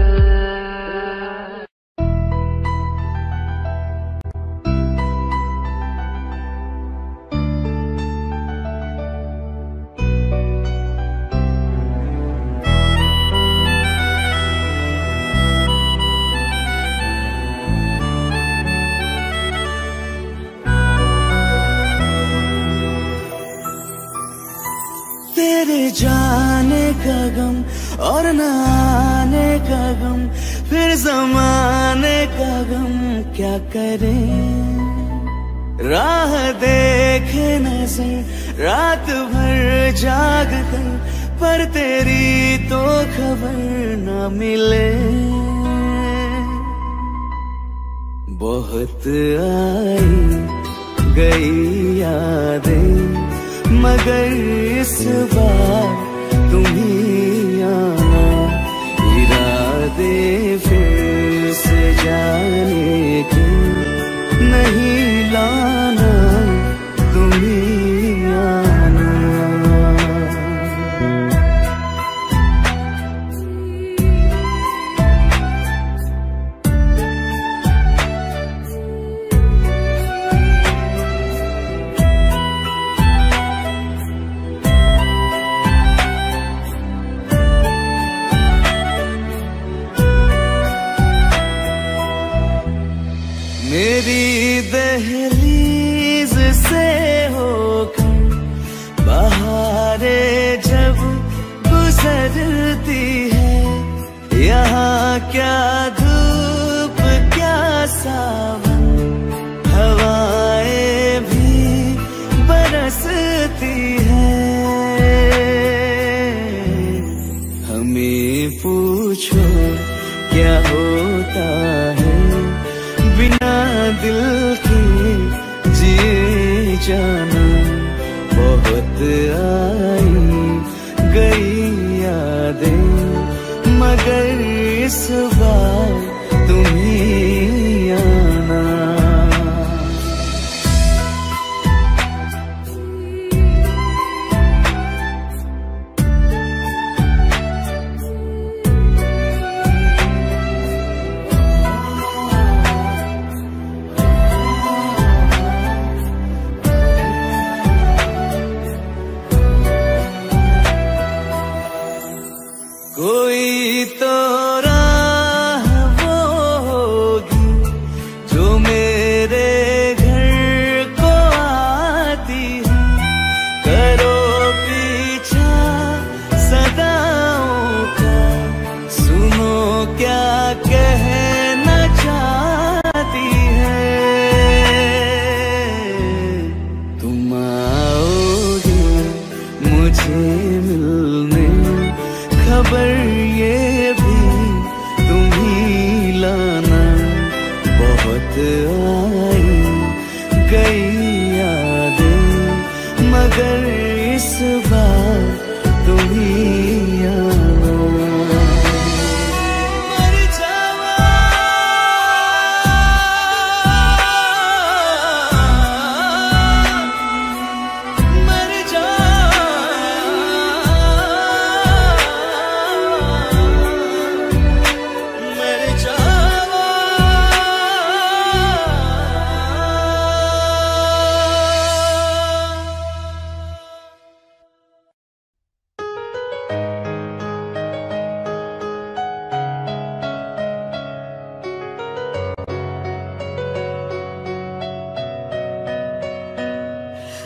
तेरे जाने का गम और न आने का गम, फिर जमाने का गम क्या करें। राह देखे नजर रात भर जाग कर, पर तेरी तो खबर न मिले। बहुत आई गई यादें, मगर इस बार तुम ही आना, इरादे फिर से जाने के नहीं लाना, तुम ही आना। मेरी दहलीज से होकर बहारें जब गुजरती है, यहाँ क्या धूप क्या सावन, हवाएं भी बरसती है। हमें पूछो क्या होता है बिना दिल के जिए जाना। बहुत आई गई यादें, मगर इस बार तुम ही आना। कोई तो राह वो होगी जो मेरे घर को आती है, करो पीछा सदाओं का, सुनो क्या कहना चाहती है। तुम आओगे मुझे मिलने, खबर ये भी तुम ही लाना। बहुत आई गई यादें, मगर इस बार तुम ही आना। मर जावा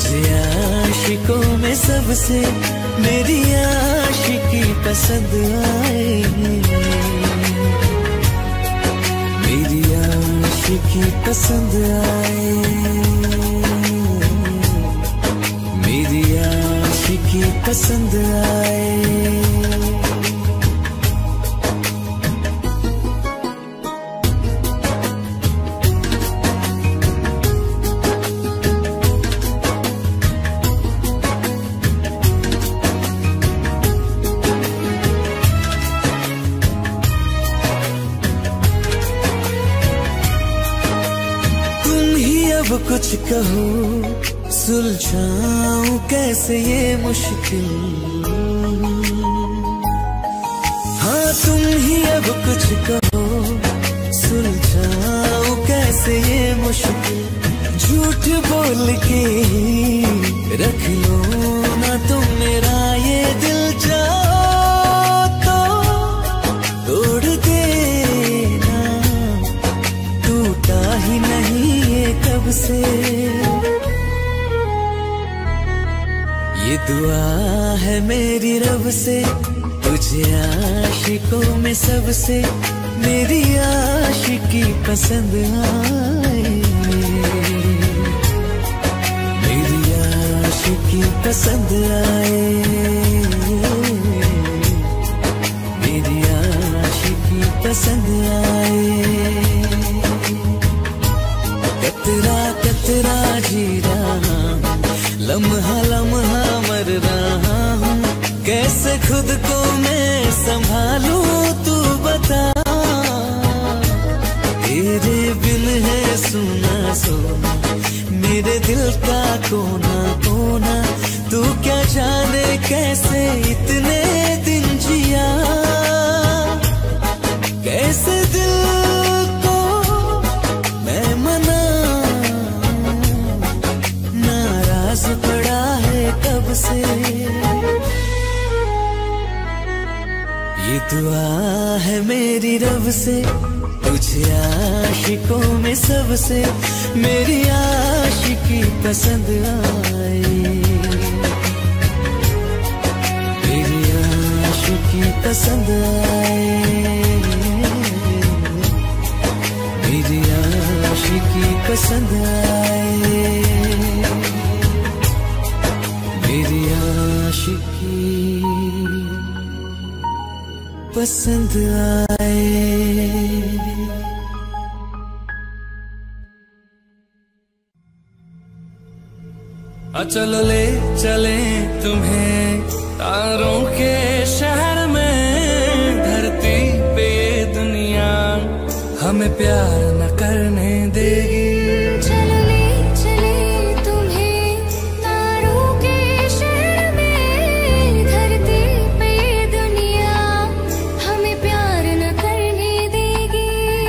तुझे आशिकों में सबसे मेरी आशिकी पसंद आए, मेरी आशिकी पसंद आए, मेरी आशिकी पसंद आए। अब कुछ कहो सुलझाऊं कैसे ये मुश्किल, हाँ तुम ही अब कुछ कहो सुलझाऊं कैसे ये मुश्किल। झूठ बोल के रख लो ना तुम मेरा ये दिल, जाओ तो तोड़ देना, टूटा ही नहीं कब से। ये दुआ है मेरी रब से, तुझे आशिकों में सबसे मेरी आशिकी पसंद आए, मेरी आशिकी पसंद आए, मेरी आशिकी पसंद आए। कतरा कतरा जी रहा हूँ, लम्हा लम्हा मर रहा हूँ, कैसे खुद को मैं संभालूं तू बता। तेरे बिन है सुना सोना मेरे दिल का कोना कोना, तू क्या जाने कैसे इतने दिन जिया, कैसे दिल को मैं मना, नाराज पड़ा है कब से। ये दुआ है मेरी रब से, तुझे आशिकों में सबसे मेरी आशिकी पसंद आए, मेरी आशिकी पसंद आए, मेरी आशिकी पसंद आए, मेरी आशिकी पसंद आए। चलो ले चले तुम्हें तारों के शहर में, धरती पे ये दुनिया हमें प्यार न करने देगी। चलो ले चले तुम्हें तारों के शहर में, धरती पे ये दुनिया हमें प्यार न करने देगी।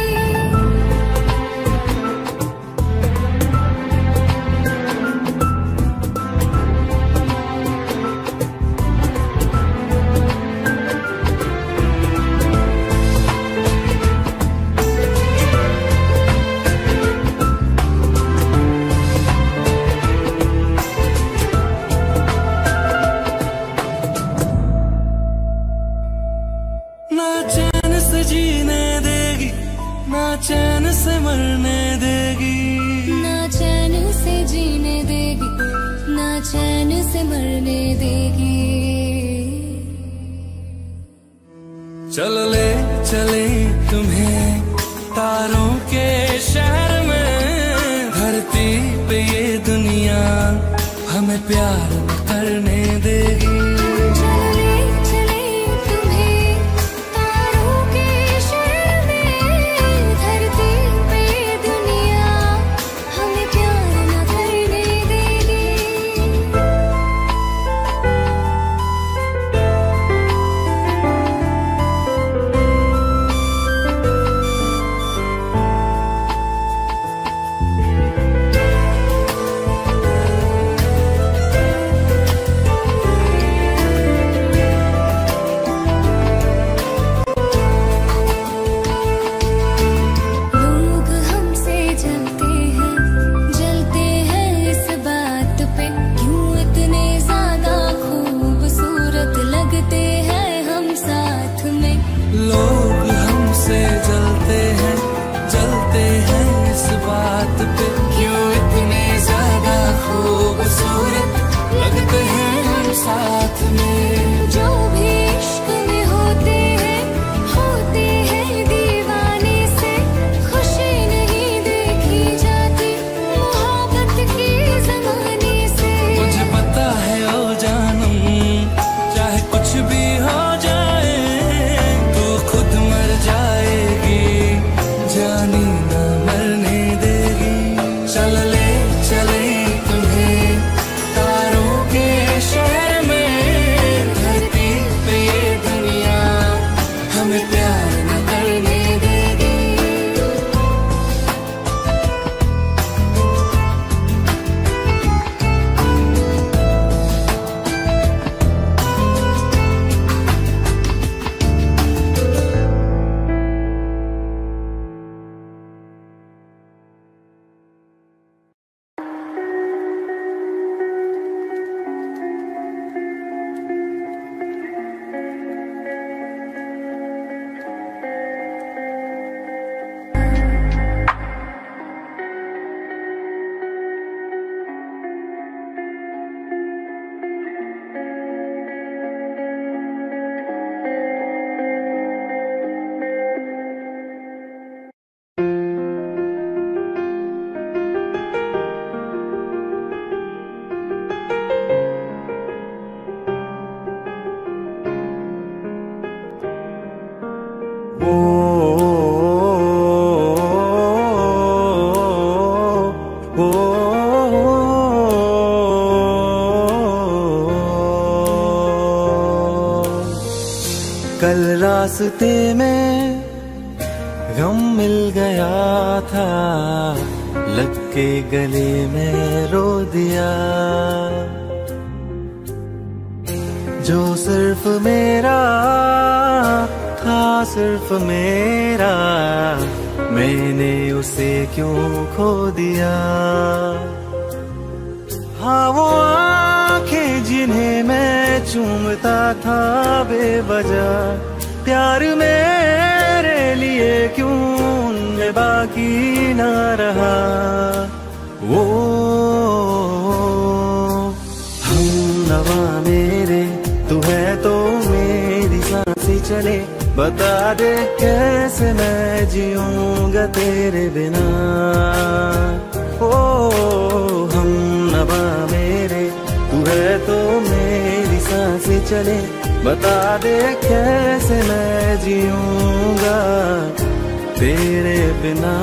ना चैन से जीने देगी, ना चैन से मरने देगी, ना चैन से जीने देगी, ना चैन से मरने देगी। चलो ले चले तुम्हें तारों के शहर में, धरती पे ये दुनिया हमें प्यार न करने देगी। चलो ले चले तुम्हें तारों के शहर में, धरती पे ये दुनिया हमें प्यार न करने देगी। रास्ते में गम मिल गया था, लग के गले में रो दिया। जो सिर्फ मेरा था, सिर्फ मेरा, मैंने उसे क्यों खो दिया। हाँ वो आंखें जिन्हें मैं चूमता था बेवजह, प्यार मेरे लिए क्यों उनमें बाकी ना रहा। वो हम नवा मेरे, तू है तो मेरी सांसें चले, बता दे कैसे मैं जीऊंगा तेरे बिना। ओ हम नवा मेरे, तू है तो मेरी सांसें चले, बता दे कैसे मैं जीऊंगा तेरे बिना।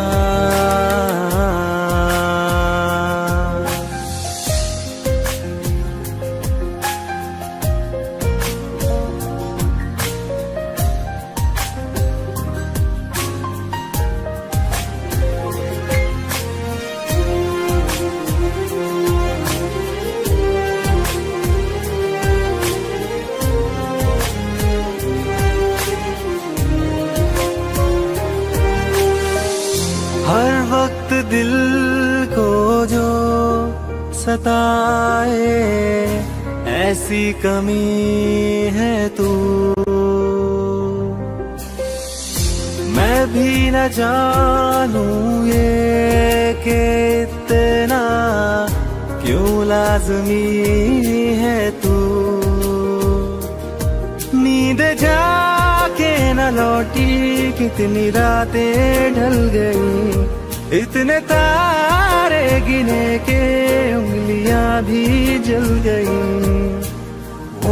हर वक्त दिल को जो सताए, ऐसी कमी है तू। मैं भी न जानूं ये कि इतना क्यों लाज़मी है तू। नींद जाके न लौटी, कितनी रातें ढल गई, इतने तारे गिने के उंगलियां भी जल गई। ओ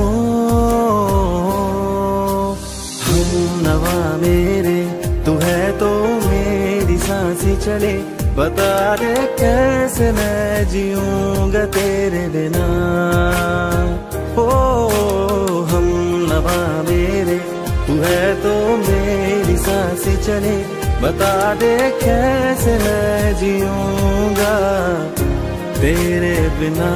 हम नवा मेरे, तू है तो मेरी सांसें चले, बता दे कैसे मैं जीऊंगा तेरे बिना। ओ हम नवा मेरे, तू है तो मेरी सांसें चले, बता दे कैसे मैं जीऊंगा तेरे बिना।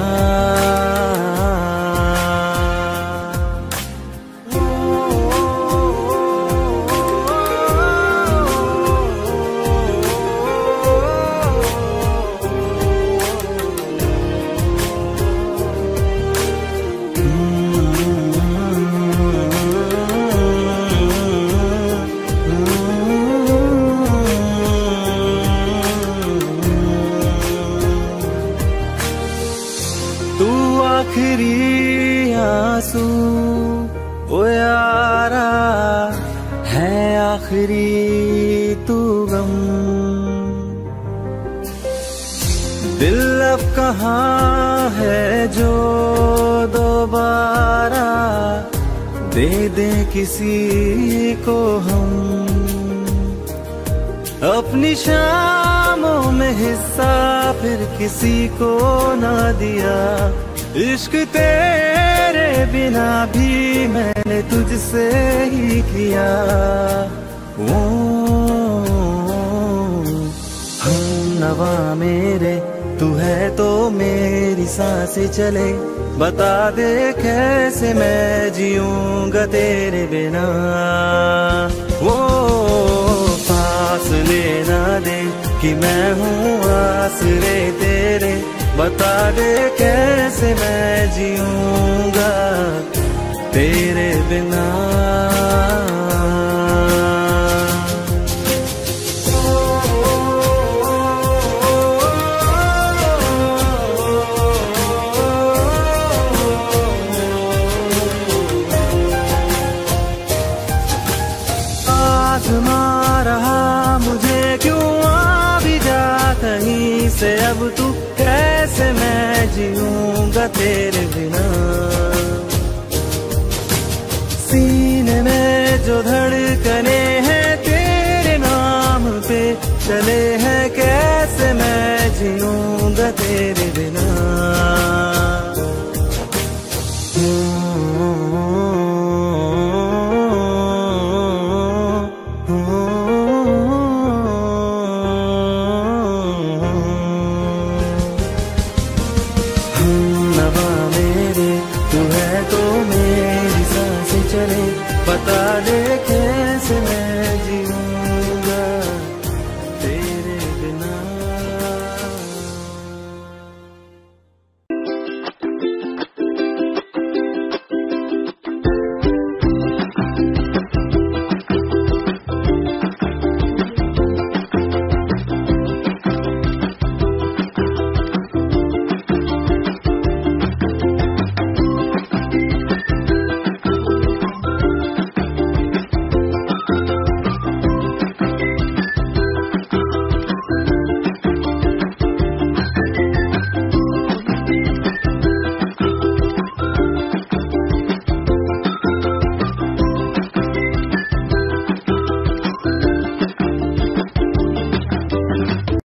आखिरी आंसू ओ यारा है, आखिरी तू गम। दिल अब कहाँ है जो दोबारा दे दे किसी को हम। अपनी शामों में हिस्सा फिर किसी को ना दिया, इश्क तेरे बिना भी मैंने तुझसे ही किया। ओ हम नवा मेरे, तू है तो मेरी सांसें चले, बता दे कैसे मैं जीऊंगा तेरे बिना। वो फासले ना दे कि मैं हूँ आसरे तेरे, बता दे कैसे मैं जीऊंगा तेरे बिना। आज़मा रहा मुझे क्यों आ भी जा कहीं से, अब तू कैसे मैं जीऊंगा तेरे बिना। सीने में जो धड़कने हैं तेरे नाम पे चले हैं, कैसे मैं जीऊंगा तेरे बिना। बता दे कैसे मैं